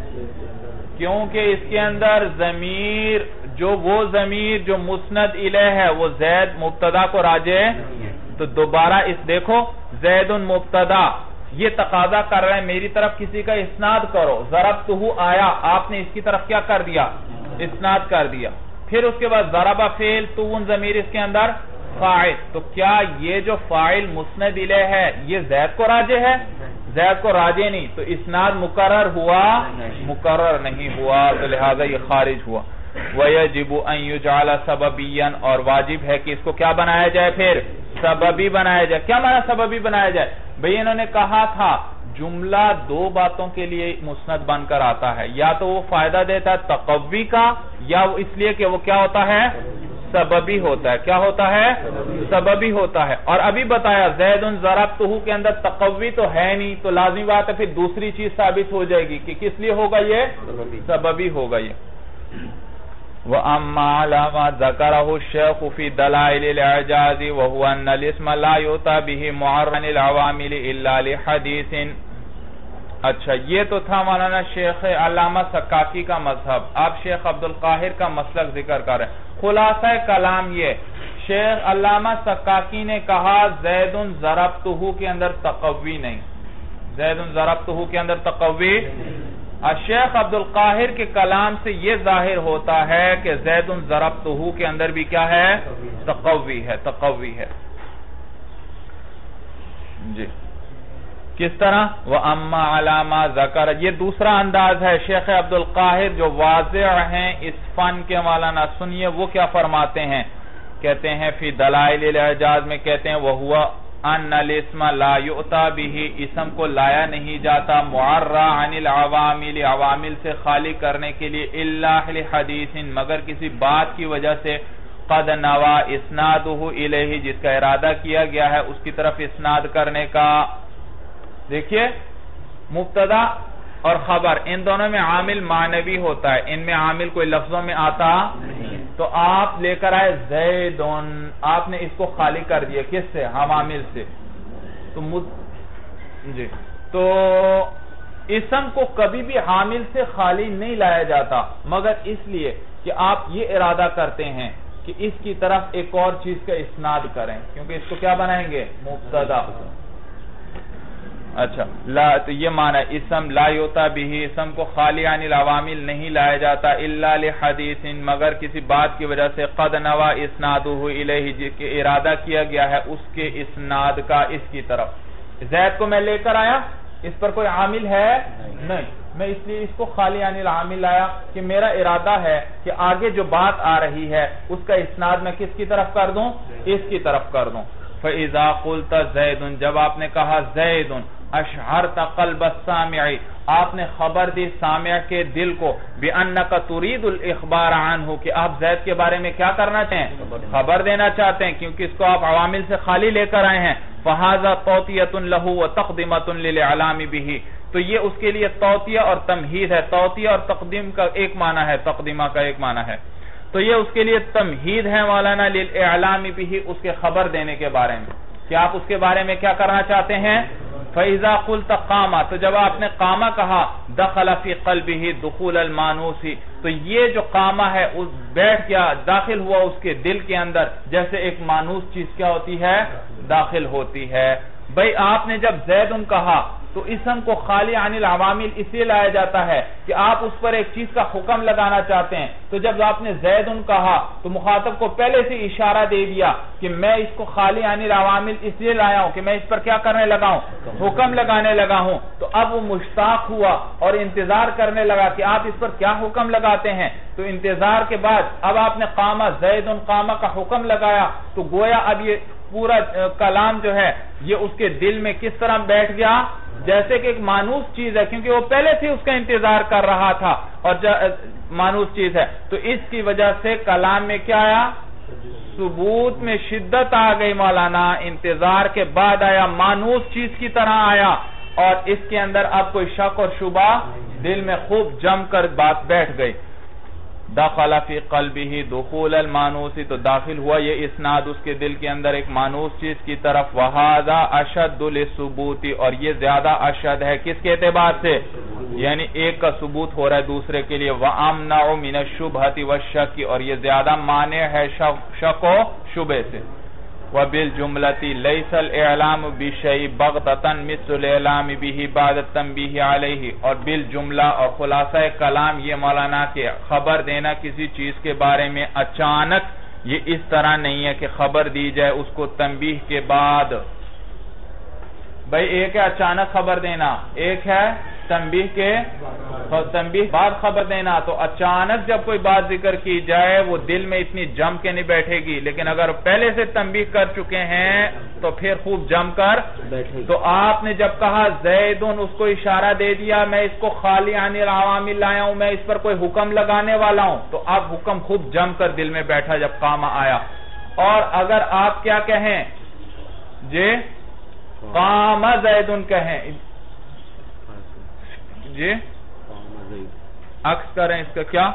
کیونکہ اس کے اندر ضمیر جو وہ ضمیر جو مسند الیہ ہے وہ زید مبتدا کو راجع تو دوبارہ اس دیکھو زید مبتدا یہ تقاضا کر رہے ہیں میری طرف کسی کا اسناد کرو. ضربتہ آیا آپ نے اس کی طرف کیا کر دیا؟ اسناد کر دیا. پھر اس کے بعد ضرب فعل تو ان ضمیر اس کے اندر فاعل. تو کیا یہ جو فاعل مسند الیہ ہے یہ زید کو راجع ہے؟ زید کو راجع نہیں تو اسناد مقرر ہوا؟ مقرر نہیں ہوا تو لہذا یہ خارج ہوا. وَيَجِبُ أَن يُجْعَلَ سَبَبِيًّا اور واجب ہے کہ اس کو کیا بنایا جائے؟ پھر سببی بنایا جائے. کیا معنی سببی بنایا جائے؟ بھئی انہوں نے کہا تھا جملہ دو باتوں کے لیے مسند بن کر آتا ہے یا تو وہ فائدہ دیتا ہے تقوی کا یا اس لیے کہ وہ کیا ہوتا ہے؟ سببی ہوتا ہے. کیا ہوتا ہے؟ سببی ہوتا ہے. اور ابھی بتایا زید ضربتہ کے اندر تقوی تو ہے نہیں تو لازمی بات ہے پھر دوسری چیز ثابت ہو جائے گی کہ کس لیے ہوگا یہ؟ سببی ہوگا یہ. وَأَمَّا عَلَامَا ذَكَرَهُ الشَّيْخُ فِي دَلَائِلِ الْإِعْجَازِ وَهُوَ أَنَّ الْإِسْمَ لَا يُؤْتَى بِهِ مُعَرًّا الْعَوَامِلِ إِلَّا لِحَدِيثٍ. اچھا یہ تو تھا مولانا شیخ علامہ سکاکی کا مذہب. آپ شیخ عبدالقاہر کا مسلک ذکر کر رہے ہیں. خلاصہ کلام یہ شیخ علامہ سکاکی نے کہا زید ضربتہ کے اندر تقوی نہیں. زید ضربتہ کے اندر تقوی الشیخ عبد القاہر کے کلام سے یہ ظاہر ہوتا ہے کہ زید ضربتہ کے اندر بھی کیا ہے؟ تقوی ہے، تقوی ہے جی۔ کس طرح؟ وَأَمَّا عَلَى مَا ذَكَرَ، یہ دوسرا انداز ہے شیخ عبد القاہر جو واضح ہیں اس فن کے، مولانا سنیے وہ کیا فرماتے ہیں، کہتے ہیں فی دلائل الاعجاز میں کہتے ہیں وَهُوَ أَنَّ الْإِسْمَ لَا يُؤْتَى بِهِ، اسم کو لایا نہیں جاتا معرّى عن العوامل، عوامل سے خالی کرنے کے لیے إِلَّا لِحَدِيثٍ، مگر کسی بات کی وجہ سے قد نوا اسنادہ الیہ، جس کا ارادہ کیا گیا ہے اس کی طرف اسناد کرنے کا۔ دیکھیے مبتدا اور خبر ان دونوں میں عامل معنوی ہوتا ہے، ان میں عامل کوئی لفظوں میں آتا نہیں، تو آپ لے کر آئے زیدن، آپ نے اس کو خالی کر دیا کس سے؟ ہم عامل سے، تو مد... جی تو اسم کو کبھی بھی عامل سے خالی نہیں لایا جاتا، مگر اس لیے کہ آپ یہ ارادہ کرتے ہیں کہ اس کی طرف ایک اور چیز کا اسناد کریں، کیونکہ اس کو کیا بنائیں گے؟ مبتدا۔ اچھا لا، تو یہ معنی اسم لا یوتا بھی، اسم کو خالی عن العوامل نہیں لایا جاتا الا لحدیث، مگر کسی بات کی وجہ سے قد نوا اسنادہ الیہ، جس کے ارادہ کیا گیا ہے اس کے اسناد کا اس کی طرف۔ زید کو میں لے کر آیا، اس پر کوئی عامل ہے نہیں، میں اس لیے اس کو خالی عن العامل لایا کہ میرا ارادہ ہے کہ آگے جو بات آ رہی ہے اس کا اسناد میں کس کی طرف کر دوں؟ اس کی طرف کر دوں۔ فَإِذَا قُلْتَ زَيْدٌ، جب آپ نے کہا زید، اشعرت قلب السامع، آپ نے خبر دی سامع کے دل کو، بِأَنَّكَ تُرِيدُ الْإِخْبَارَ عَنْهُ، کہ آپ زید کے بارے میں کیا کرنا چاہتے ہیں؟ خبر دینا چاہتے ہیں، کیونکہ اس کو آپ عوامل سے خالی لے کر آئے ہیں۔ فَهَذَا تَوْطِيَةٌ لَهُ وَتَقْدِمَةٌ لِلْإِعْلَامِ بِهِ، تو یہ اس کے لیے توطیہ اور تمہید ہے، توطیہ اور تقدیم کا ایک معنی ہے، تقدیمہ کا ایک معنی ہے، تو یہ اس کے لیے تمہید ہے مولانا لِلْإِعْلَامِ بِهِ، اس کے خبر دینے کے بارے میں، کہ آپ اس کے بارے میں کیا کرنا چاہتے ہیں؟ فَإِذَا قُلْتَ قَامَ، تو جب آپ نے قامہ کہا، دَخَلَ فِي قَلْبِهِ دُخُولَ الْمَانُوسِ، تو یہ جو قامہ ہے اس بیٹھ گیا، داخل ہوا اس کے دل کے اندر، جیسے ایک مانوس چیز کیا ہوتی ہے؟ داخل ہوتی ہے۔ بھئی آپ نے جب زیدن کہا تو اسم کو خالی عن العوامل اس لیے لایا جاتا ہے کہ آپ اس پر ایک چیز کا حکم لگانا چاہتے ہیں، تو جب آپ نے زیدن کہا تو مخاطب کو پہلے سے اشارہ دے دیا کہ میں اس کو خالی عن العوامل اس لیے لایا ہوں کہ میں اس پر کیا کرنے لگا ہوں؟ حکم لگانے لگا ہوں۔ تو اب وہ مشتاق ہوا اور انتظار کرنے لگا کہ آپ اس پر کیا حکم لگاتے ہیں، تو انتظار کے بعد اب آپ نے قامہ زیدن قامہ کا حکم لگایا، تو گویا اب یہ پورا کلام جو ہے یہ اس کے دل میں کس طرح بیٹھ گیا؟ جیسے کہ ایک مانوس چیز ہے، کیونکہ وہ پہلے سے اس کا انتظار کر رہا تھا اور مانوس چیز ہے، تو اس کی وجہ سے کلام میں کیا آیا؟ ثبوت میں شدت آ گئی مولانا، انتظار کے بعد آیا، مانوس چیز کی طرح آیا، اور اس کے اندر اب کوئی شک اور شبہ دل میں خوب جم کر بات بیٹھ گئی۔ دخل فی قلبہ دخول المانوس، تو داخل ہوا یہ اسناد اس کے دل کے اندر ایک مانوس چیز کی طرف۔ وہذا اشد للثبوت، اور یہ زیادہ اشد ہے کس کے اعتبار سے؟ یعنی ایک کا ثبوت ہو رہا ہے دوسرے کے لیے۔ وامنع من الشبہۃ والشک، اور یہ زیادہ مانع ہے شک و شبہ سے۔ وبالجملة ليس الإعلام بشيء بغتة مثل الإعلام به بعد التنبيه عليه، اور بالجملہ اور خلاصہ کلام یہ مولانا کہ خبر دینا کسی چیز کے بارے میں اچانک یہ اس طرح نہیں ہے کہ خبر دی جائے اس کو تنبیہ کے بعد۔ بھئی ایک ہے اچانک خبر دینا، ایک ہے تنبیہ کے تنبیہ بعد خبر دینا، تو اچانک جب کوئی بات ذکر کی جائے وہ دل میں اتنی جم کے نہیں بیٹھے گی، لیکن اگر پہلے سے تنبیہ کر چکے ہیں تو پھر خوب جم کر بیٹھے گی۔ تو آپ نے جب کہا زیدن، اس کو اشارہ دے دیا میں اس کو خالی عن العوامل لایا ہوں، میں اس پر کوئی حکم لگانے والا ہوں، تو اب حکم خوب جم کر دل میں بیٹھا جب قامہ آیا۔ اور اگر آپ کیا کہیں جی قام زیدن کہیں جی عکس کریں اس کا کیا؟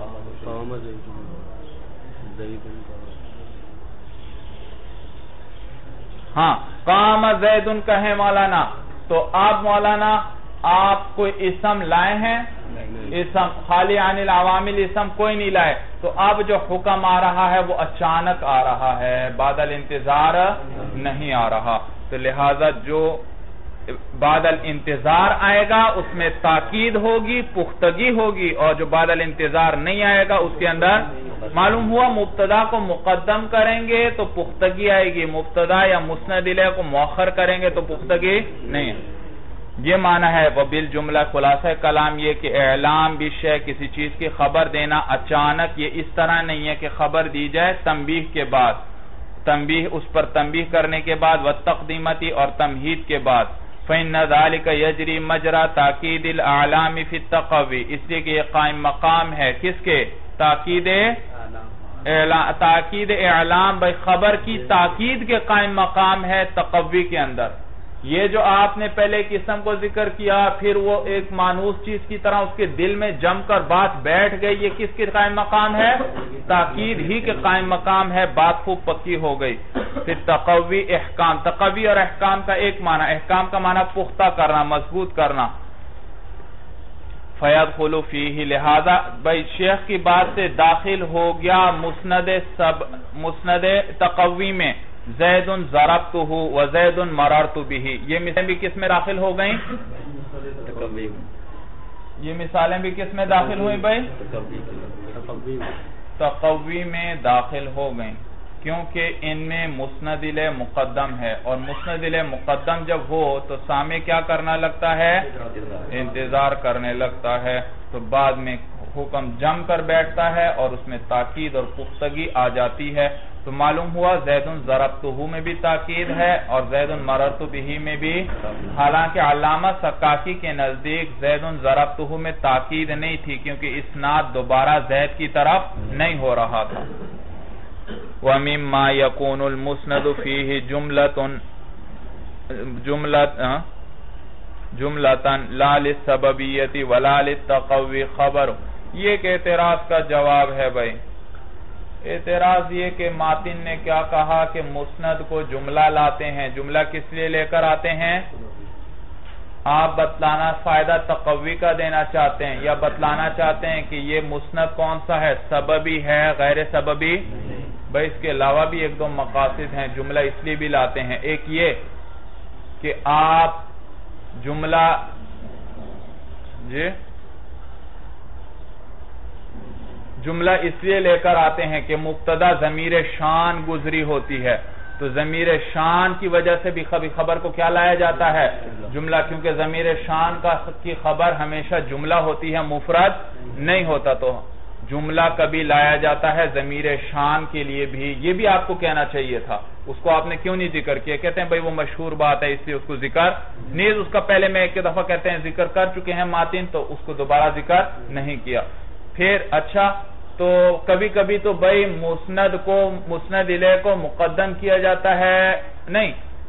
ہاں قام زیدن کہیں مولانا، تو آپ مولانا آپ کوئی اسم لائے ہیں؟ اسم خالی عن العوامل اسم کوئی نہیں لائے، تو اب جو حکم آ رہا ہے وہ اچانک آ رہا ہے، بعد الانتظار نہیں آ رہا، تو لہذا جو بعد الانتظار آئے گا اس میں تاکید ہوگی، پختگی ہوگی، اور جو بعد الانتظار نہیں آئے گا اس کے اندر معلوم ہوا مبتدا کو مقدم کریں گے تو پختگی آئے گی، مبتدا یا مسند الیہ کو مؤخر کریں گے تو پختگی نہیں ہے۔ یہ معنی ہے وبالجملہ، خلاصہ کلام یہ کہ اعلام بالشیء، کسی چیز کی خبر دینا اچانک، یہ اس طرح نہیں ہے کہ خبر دی جائے تنبیہ کے بعد، تنبیہ اس پر تنبیہ کرنے کے بعد، والتقدیمتی اور تمہید کے بعد، فإن ذلك يجري مجرى تاکید الاعلام فی التقوی، اس لیے کہ یہ قائم مقام ہے کس کے؟ تاکید تاکید اعلام، بھئی خبر کی تاکید کے قائم مقام ہے تقوی کے اندر۔ یہ جو آپ نے پہلے قسم کو ذکر کیا پھر وہ ایک مانوس چیز کی طرح اس کے دل میں جم کر بات بیٹھ گئی، یہ کس کے قائم مقام ہے؟ تاکید ہی کے قائم مقام ہے، بات خوب پکی ہو گئی۔ پھر تقوی احکام، تقوی اور احکام کا ایک معنی، احکام کا معنی پختہ کرنا، مضبوط کرنا۔ فَيَدْخُلُ فِيهِ، لہذا بھئی شیخ کی بات سے داخل ہو گیا مسند سب مسند تقوی میں، زید ضربتہ وزید مررت بہ، یہ مثالیں بھی کس میں داخل ہو گئیں؟ یہ مثالیں بھی کس میں داخل ہوئیں بھائی؟ تقوی میں داخل ہو گئیں، کیونکہ ان میں مسند الیہ مقدم ہے، اور مسند الیہ مقدم جب ہو تو سامع کیا کرنا لگتا ہے؟ انتظار کرنے لگتا ہے، تو بعد میں حکم جم کر بیٹھتا ہے اور اس میں تاکید اور پختگی آ جاتی ہے۔ تو معلوم ہوا زید ضربتہ میں بھی تاکید ہے اور زید مررت بہ میں بھی، حالانکہ علامہ سکاکی کے نزدیک زید ضربتہ میں تاکید نہیں تھی، کیونکہ اسناد دوبارہ زید کی طرف نہیں ہو رہا تھا۔ وَمِمَّا يَكُونُ الْمُسْنَدُ فِيهِ جُمْلَةٌ جُمْلَةً جُمْلَةً لَا لِلسَّبَبِيَّةِ وَلَا لِلتَّقَوِّ خبر۔ یہ ایک اعتراض کا جواب ہے بھائی۔ اعتراض یہ کہ ماتن نے کیا کہا کہ مسند کو جملہ لاتے ہیں، جملہ کس لیے لے کر آتے ہیں؟ آپ بتلانا فائدہ تقوی کا دینا چاہتے ہیں، یا بتلانا چاہتے ہیں کہ یہ مسند کون سا ہے؟ سببی ہے غیر سببی؟ بھائی اس کے علاوہ بھی ایک دو مقاصد ہیں، جملہ اس لیے بھی لاتے ہیں۔ ایک یہ کہ آپ جملہ جی جملہ اس لیے لے کر آتے ہیں کہ مبتدا ضمیر شان گزری ہوتی ہے، تو ضمیر شان کی وجہ سے بھی خبر کو کیا لایا جاتا ہے؟ جملہ، کیونکہ ضمیر شان کی خبر ہمیشہ جملہ ہوتی ہے، مفرد نہیں ہوتا، تو جملہ کبھی لایا جاتا ہے ضمیر شان کے لیے بھی۔ یہ بھی آپ کو کہنا چاہیے تھا، اس کو آپ نے کیوں نہیں ذکر کیا؟ کہتے ہیں بھائی وہ مشہور بات ہے اس لیے اس کو ذکر نیز، اس کا پہلے میں ایک دفعہ کہتے ہیں ذکر کر چکے ہیں ماتن، تو اس کو دوبارہ ذکر نہیں کیا۔ پھر اچھا تو کبھی کبھی تو بھائی مسند کو مسند الیہ کو مقدم کیا جاتا ہے، نہیں،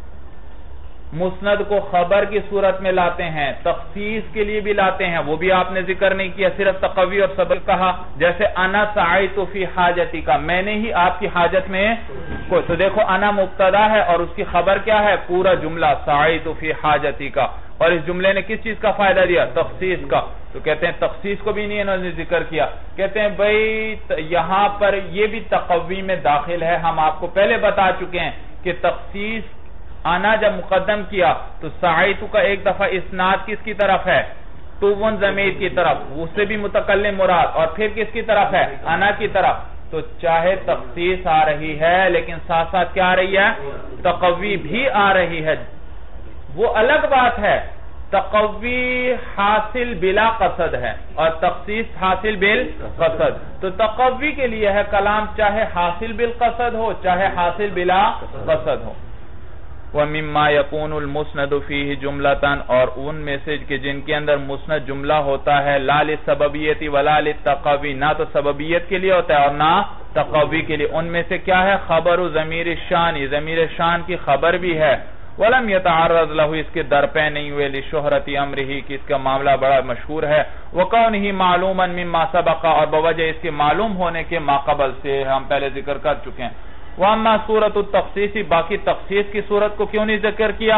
مسند کو خبر کی صورت میں لاتے ہیں، تخصیص کے لیے بھی لاتے ہیں، وہ بھی آپ نے ذکر نہیں کیا، صرف تقوی اور سبب کہا۔ جیسے انا سعیت فی حاجتی کا، میں نے ہی آپ کی حاجت میں کوئی، تو دیکھو انا مبتدا ہے اور اس کی خبر کیا ہے؟ پورا جملہ سعیت فی حاجتی کا، اور اس جملے نے کس چیز کا فائدہ دیا؟ تخصیص کا، تو کہتے ہیں تخصیص کو بھی نہیں انہوں نے ذکر کیا۔ کہتے ہیں بھئی یہاں پر یہ بھی تقوی میں داخل ہے، ہم آپ کو پہلے بتا چکے ہیں کہ تخصیص آنا جب مقدم کیا تو سعیتو کا ایک دفعہ اسناد کس کی طرف ہے؟ توون ضمیر کی طرف، اس سے بھی متکلم مراد، اور پھر کس کی طرف ہے؟ آنا کی طرف۔ تو چاہے تخصیص آ رہی ہے لیکن ساتھ ساتھ کیا آ رہی ہے؟ تقوی بھی آ رہی ہے، وہ الگ بات ہے۔ تقوی حاصل بلا قصد ہے اور تخصیص حاصل بالقصد، تو تقوی کے لیے ہے کلام چاہے حاصل بالقصد ہو چاہے حاصل بلا قصد ہو۔ وَمِمَّا يَكُونُ الْمُسْنَدُ فِيهِ جُمْلَةً، اور ان میں سے کہ جن کے اندر مسند جملہ ہوتا ہے، لَا لِلسَّبَبِيَّةِ وَلَا لِلتَّقَوِّ، نہ تو سببیت کے لیے ہوتا ہے اور نہ تقوی کے لیے، ان میں سے کیا ہے؟ خبر ضمیر الشان، ضمیر شان کی خبر بھی ہے۔ وَلَمْ يَتَعَرَّضْ لَهُ، اس کے درپے نہیں ہوئے، لِشُهْرَةِ أَمْرِهِ، کہ اس کا معاملہ بڑا مشہور ہے، وَقَوْنِهِ مَعْلُومًا مِمَّا سَبَقَ، اور بوجہ اس کے معلوم ہونے کے ماقبل سے ہم پہلے ذکر کر چکے ہیں۔ وَأَمَّا صُورَةُ التَّخْصِيصِ، باقی تخصیص کی صورت کو کیوں نہیں ذکر کیا؟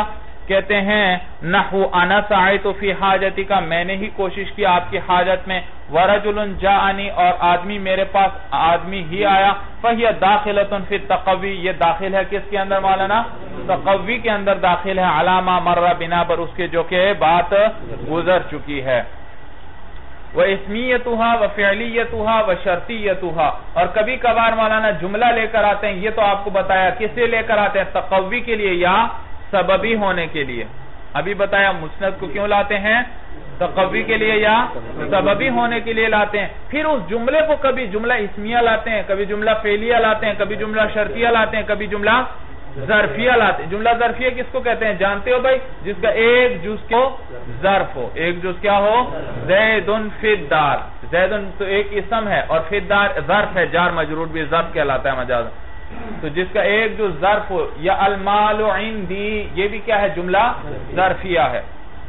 کہتے ہیں نحو انا سعیت فی حاجتی کا، میں نے ہی کوشش کی آپ کی حاجت میں، ورجل جاءنی اور آدمی میرے پاس آدمی ہی آیا، فہی داخلۃ فی التقوی، یہ داخل ہے کس کے اندر مولانا؟ تقوی کے اندر داخل ہے، علی ما مر بنا پر اس کے جو کہ بات گزر چکی ہے، وَإِسْمِيَّتُهَا وَفِعْلِيَّتُهَا وَشَرْطِيَّتُهَا، اور کبھی کبھار مولانا جملہ لے کر آتے ہیں، یہ تو آپ کو بتایا کس سے لے کر آتے ہیں؟ تقوی کے لیے یا سببی ہونے کے لیے، ابھی بتایا مسند کو کیوں لاتے ہیں؟ تقوی کے لیے یا سببی ہونے کے لیے لاتے ہیں۔ پھر اس جملے کو کبھی جملہ اسمیہ لاتے ہیں، کبھی جملہ فعلیہ لاتے ہیں، کبھی جملہ شرطیہ لاتے ہیں، کبھی جملہ ظرفیہ لاتے ہیں۔ جملہ ظرفیہ کس کو کہتے ہیں جانتے ہو بھائی؟ جس کا ایک جز کو ظرف ہو، ایک جز کیا ہو؟ زید فی الدار، زید تو ایک اسم ہے اور فی الدار ظرف ہے، جار مجرور بھی ظرف کہلاتا ہے مجازاً، تو جس کا ایک جو ظرف ہو، یا المال عندی، یہ بھی کیا ہے؟ جملہ ظرفیہ ہے۔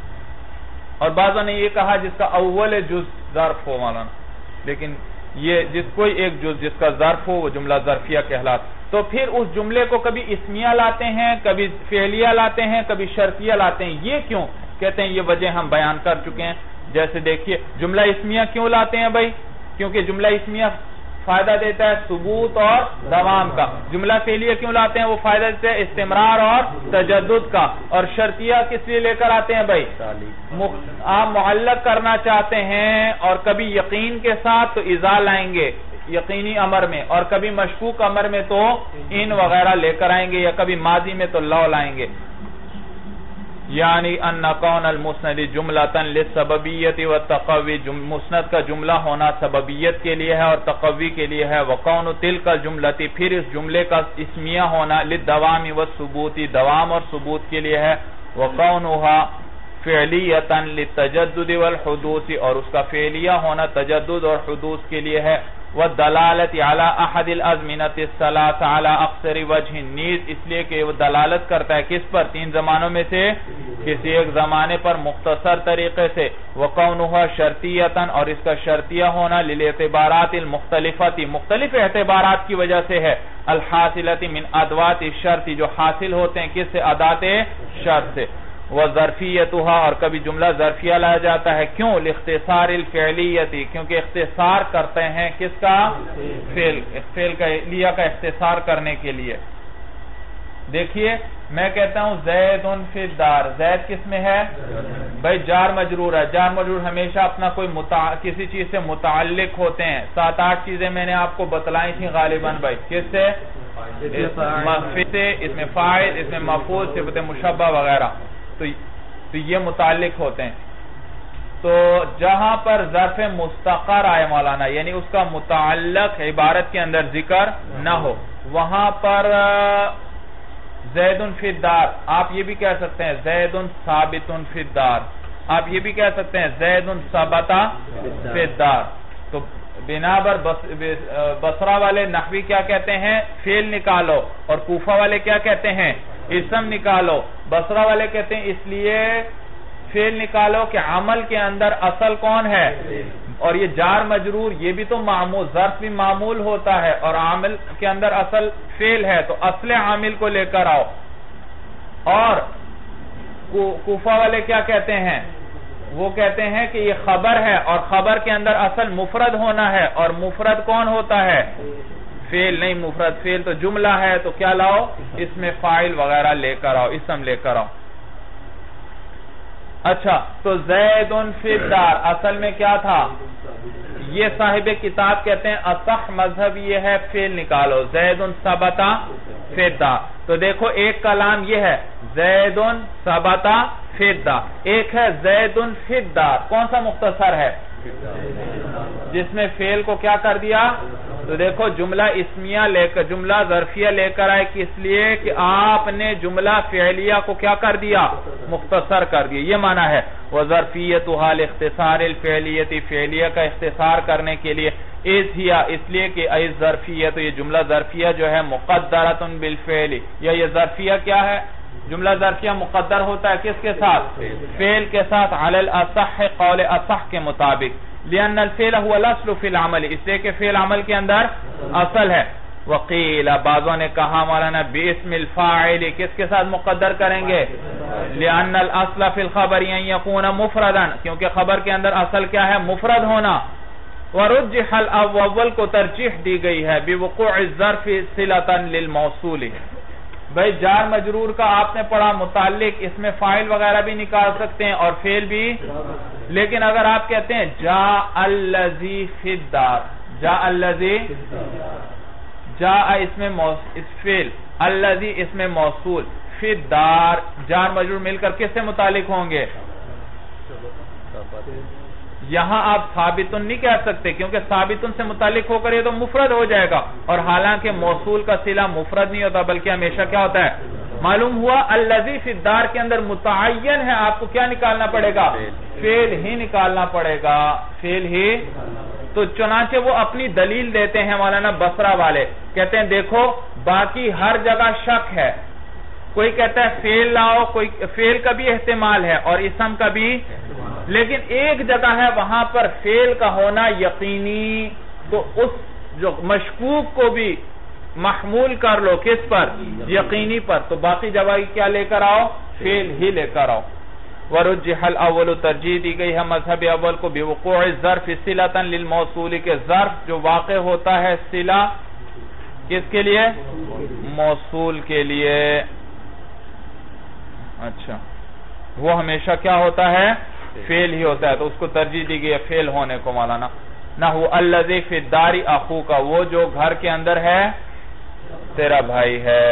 اور بعضوں نے یہ کہا جس کا اول جز ظرف ہو مولانا، لیکن یہ جس کوئی ایک جز جس کا ظرف ہو وہ جملہ ظرفیہ کہلاتا۔ تو پھر اس جملے کو کبھی اسمیہ لاتے ہیں، کبھی فعلیہ لاتے ہیں، کبھی شرطیہ لاتے ہیں۔ یہ کیوں؟ کہتے ہیں یہ وجہ ہم بیان کر چکے ہیں۔ جیسے دیکھیے جملہ اسمیہ کیوں لاتے ہیں بھائی؟ کیونکہ جملہ اسمیہ فائدہ دیتا ہے ثبوت اور دوام کا۔ جملہ فعلیہ کیوں لاتے ہیں؟ وہ فائدہ دیتا ہے استمرار اور تجدد کا۔ اور شرطیہ کس لیے لے کر آتے ہیں بھائی؟ آپ معلق کرنا چاہتے ہیں اور کبھی یقین کے ساتھ تو اذا لائیں گے یقینی امر میں، اور کبھی مشکوک امر میں تو ان وغیرہ لے کر آئیں گے، یا کبھی ماضی میں تو لو لائیں گے۔ یعنی ان کون المسند جملۃ للسببیت والتقوی، مسند کا جملہ ہونا سببیت کے لیے ہے اور تقوی کے لیے ہے۔ وکون تلک الجملۃ، پھر اس جملے کا اسمیہ ہونا للدوام والثبوت، دوام اور ثبوت کے لیے ہے۔ وکونھا فعلیۃ للتجدد والحدوث، اور اس کا فعلیہ ہونا تجدد اور حدوث کے لیے ہے۔ والدلالت علی احد الازمنۃ الثلاث علی اقصر وجہ، نیز اس لیے کہ وہ دلالت کرتا ہے کس پر؟ تین زمانوں میں سے کسی ایک زمانے پر مختصر طریقے سے۔ وقونھا شرطیۃ، اور اس کا شرطیہ ہونا للاعتبارات المختلفۃ، مختلف اعتبارات کی وجہ سے ہے۔ الحاصلۃ من ادوات الشرط، جو حاصل ہوتے ہیں کس سے؟ ادات شرط سے۔ وظرفیتها، اور کبھی جملہ ظرفیہ لایا جاتا ہے، کیوں؟ لاختصار الفعلیت، کیونکہ اختصار کرتے ہیں کس کا؟ فعل، فعل کا لیا کا اختصار کرنے کے لیے۔ دیکھیے میں کہتا ہوں زید فی الدار، زید کس میں ہے بھائی؟ جار مجرور ہے۔ جار مجرور ہمیشہ اپنا کوئی متع... کسی چیز سے متعلق ہوتے ہیں۔ سات آٹھ چیزیں میں نے آپ کو بتلائی تھیں غالباً بھائی، کس سے؟ اس میں فاعل، اس میں مفعول، صفت مشبہ وغیرہ، تو یہ متعلق ہوتے ہیں۔ تو جہاں پر ظرف مستقر آئے مولانا، یعنی اس کا متعلق عبارت کے اندر ذکر نہ ہو، وہاں پر زید فی الدار آپ یہ بھی کہہ سکتے ہیں زید ثابت فی الدار، آپ یہ بھی کہہ سکتے ہیں زید ثبت فی الدار۔ تو بنابر بصرہ والے نحوی کیا کہتے ہیں؟ فعل نکالو، اور کوفہ والے کیا کہتے ہیں؟ اسم نکالو۔ بصرہ والے کہتے ہیں اس لیے فعل نکالو کہ عمل کے اندر اصل کون ہے؟ اور یہ جار مجرور یہ بھی تو معمول، ظرف بھی معمول ہوتا ہے، اور عامل کے اندر اصل فعل ہے، تو اصل عامل کو لے کر آؤ۔ اور کوفہ والے کیا کہتے ہیں؟ وہ کہتے ہیں کہ یہ خبر ہے، اور خبر کے اندر اصل مفرد ہونا ہے، اور مفرد کون ہوتا ہے؟ فعل نہیں، مفرد فعل تو جملہ ہے، تو کیا لاؤ؟ اس میں فاعل وغیرہ لے کر آؤ، اسم لے کر آؤ۔ اچھا، تو زید فی الدار اصل میں کیا تھا؟ یہ صاحب کتاب کہتے ہیں اصح مذہب یہ ہے فعل نکالو، زید ثبت فی الدار۔ تو دیکھو ایک کلام یہ ہے زید ثبت فی الدار، ایک ہے زید فی الدار، کون سا مختصر ہے؟ جس میں فعل کو کیا کر دیا؟ تو دیکھو جملہ اسمیہ لے کر جملہ ظرفیہ لے کر آئے، کس لیے کہ آپ نے جملہ فعلیہ کو کیا کر دیا؟ مختصر کر دیا، یہ معنی ہے۔ وَظَرْفِيَّتُهَا لِاخْتِصَارِ الْفِعْلِيَّةِ، فعلیہ کا اختصار کرنے کے لیے، اِذْ ہِیَ، اس لیے کہ اِذْ ظرفیہ، تو یہ جملہ ظرفیہ جو ہے مقدرۃ بالفعل، یا یہ ظرفیہ کیا ہے؟ جملہ ظرفیہ مقدر ہوتا ہے کس کے ساتھ؟ فعل کے ساتھ، علی الاصح، قول اصح کے مطابق، لأن الفعل هو الاصل في العمل، اس لیے کہ فعل عمل کے اندر اصل ہے۔ وقیل بعضوں نے کہا مولانا باسم الفاعل کس کے ساتھ مقدر کریں گے لأن الاصل فی الخبر ان یکون مفردا کیونکہ خبر کے اندر اصل کیا ہے مفرد ہونا ورجح الاول کو ترجیح دی گئی ہے بوقوع الظرف صلۃ للموصول بھئی جار مجرور کا آپ نے پڑھا متعلق اس میں فاعل وغیرہ بھی نکال سکتے ہیں اور فعل بھی لیکن اگر آپ کہتے ہیں جاء الذی فی الدار جاء الذی جاء اس میں فعل الذی اس میں موصول فی الدار جار مجرور مل کر کس سے متعلق ہوں گے یہاں آپ ثابتن نہیں کہہ سکتے کیونکہ ثابتن سے متعلق ہو کر یہ تو مفرد ہو جائے گا اور حالانکہ موصول کا صلہ مفرد نہیں ہوتا بلکہ ہمیشہ کیا ہوتا ہے معلوم ہوا الذی فی الدار کے اندر متعین ہے آپ کو کیا نکالنا پڑے گا فعل ہی نکالنا پڑے گا فعل ہی تو چنانچہ وہ اپنی دلیل دیتے ہیں مولانا بصرہ والے کہتے ہیں دیکھو باقی ہر جگہ شک ہے کوئی کہتا ہے فعل لاؤ کوئی فعل کا بھی احتمال ہے اور اسم کا بھی لیکن ایک جگہ ہے وہاں پر فعل کا ہونا یقینی تو اس جو مشکوک کو بھی محمول کر لو کس پر یقینی پر تو باقی جگہ کیا لے کر آؤ فعل ہی لے کر آؤ ورجح الاول ترجیح دی گئی ہے مذہب اول کو بوقوع الظرف صلۃ للموصول کے ظرف جو واقع ہوتا ہے صلہ کس کے لیے موصول کے لیے اچھا وہ ہمیشہ کیا ہوتا ہے فعل ہی ہوتا ہے تو اس کو ترجیح دی گئی ہے فعل ہونے کو مولانا نحو الذی فی الدار اخوک وہ جو گھر کے اندر ہے تیرا بھائی ہے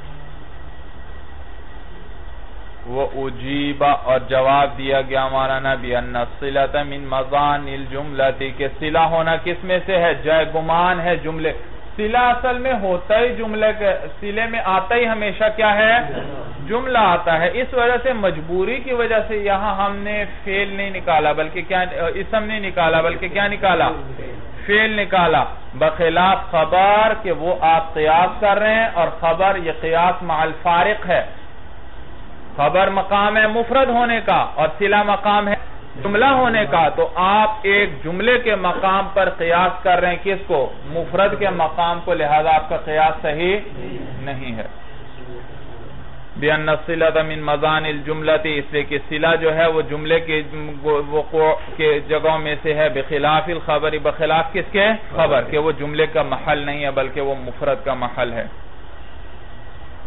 وہ اجیبا اور جواب دیا گیا مولانا بان الصلۃ من مضان الجملۃ کہ صلہ ہونا کس میں سے ہے جائے گمان ہے جملے صلہ اصل میں ہوتا ہی جملے کے صلے میں آتا ہی ہمیشہ کیا ہے جملہ آتا ہے اس وجہ سے مجبوری کی وجہ سے یہاں ہم نے فعل نہیں نکالا بلکہ کیا اسم نہیں نکالا بلکہ کیا نکالا فعل نکالا بخلاف خبر کہ وہ آپ قیاس کر رہے ہیں اور خبر یہ قیاس مع الفارق ہے خبر مقام ہے مفرد ہونے کا اور صلہ مقام ہے جملہ ہونے کا تو آپ ایک جملے کے مقام پر قیاس کر رہے ہیں کس کو مفرد کے مقام کو لہذا آپ کا قیاس صحیح نہیں ہے بِأَنَّ الصِّلَةَ مِن مَضَانِ الْجُمْلَةِ اس لئے کہ صلہ جو ہے وہ جملے کے وقوع کے جگہوں میں سے ہے بخلاف الخبر بخلاف کس کے خبر کہ وہ جملے کا محل نہیں ہے بلکہ وہ مفرد کا محل ہے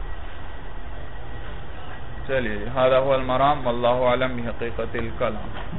چلیے هذا هو المرام والله اعلم بحقیقت الکلام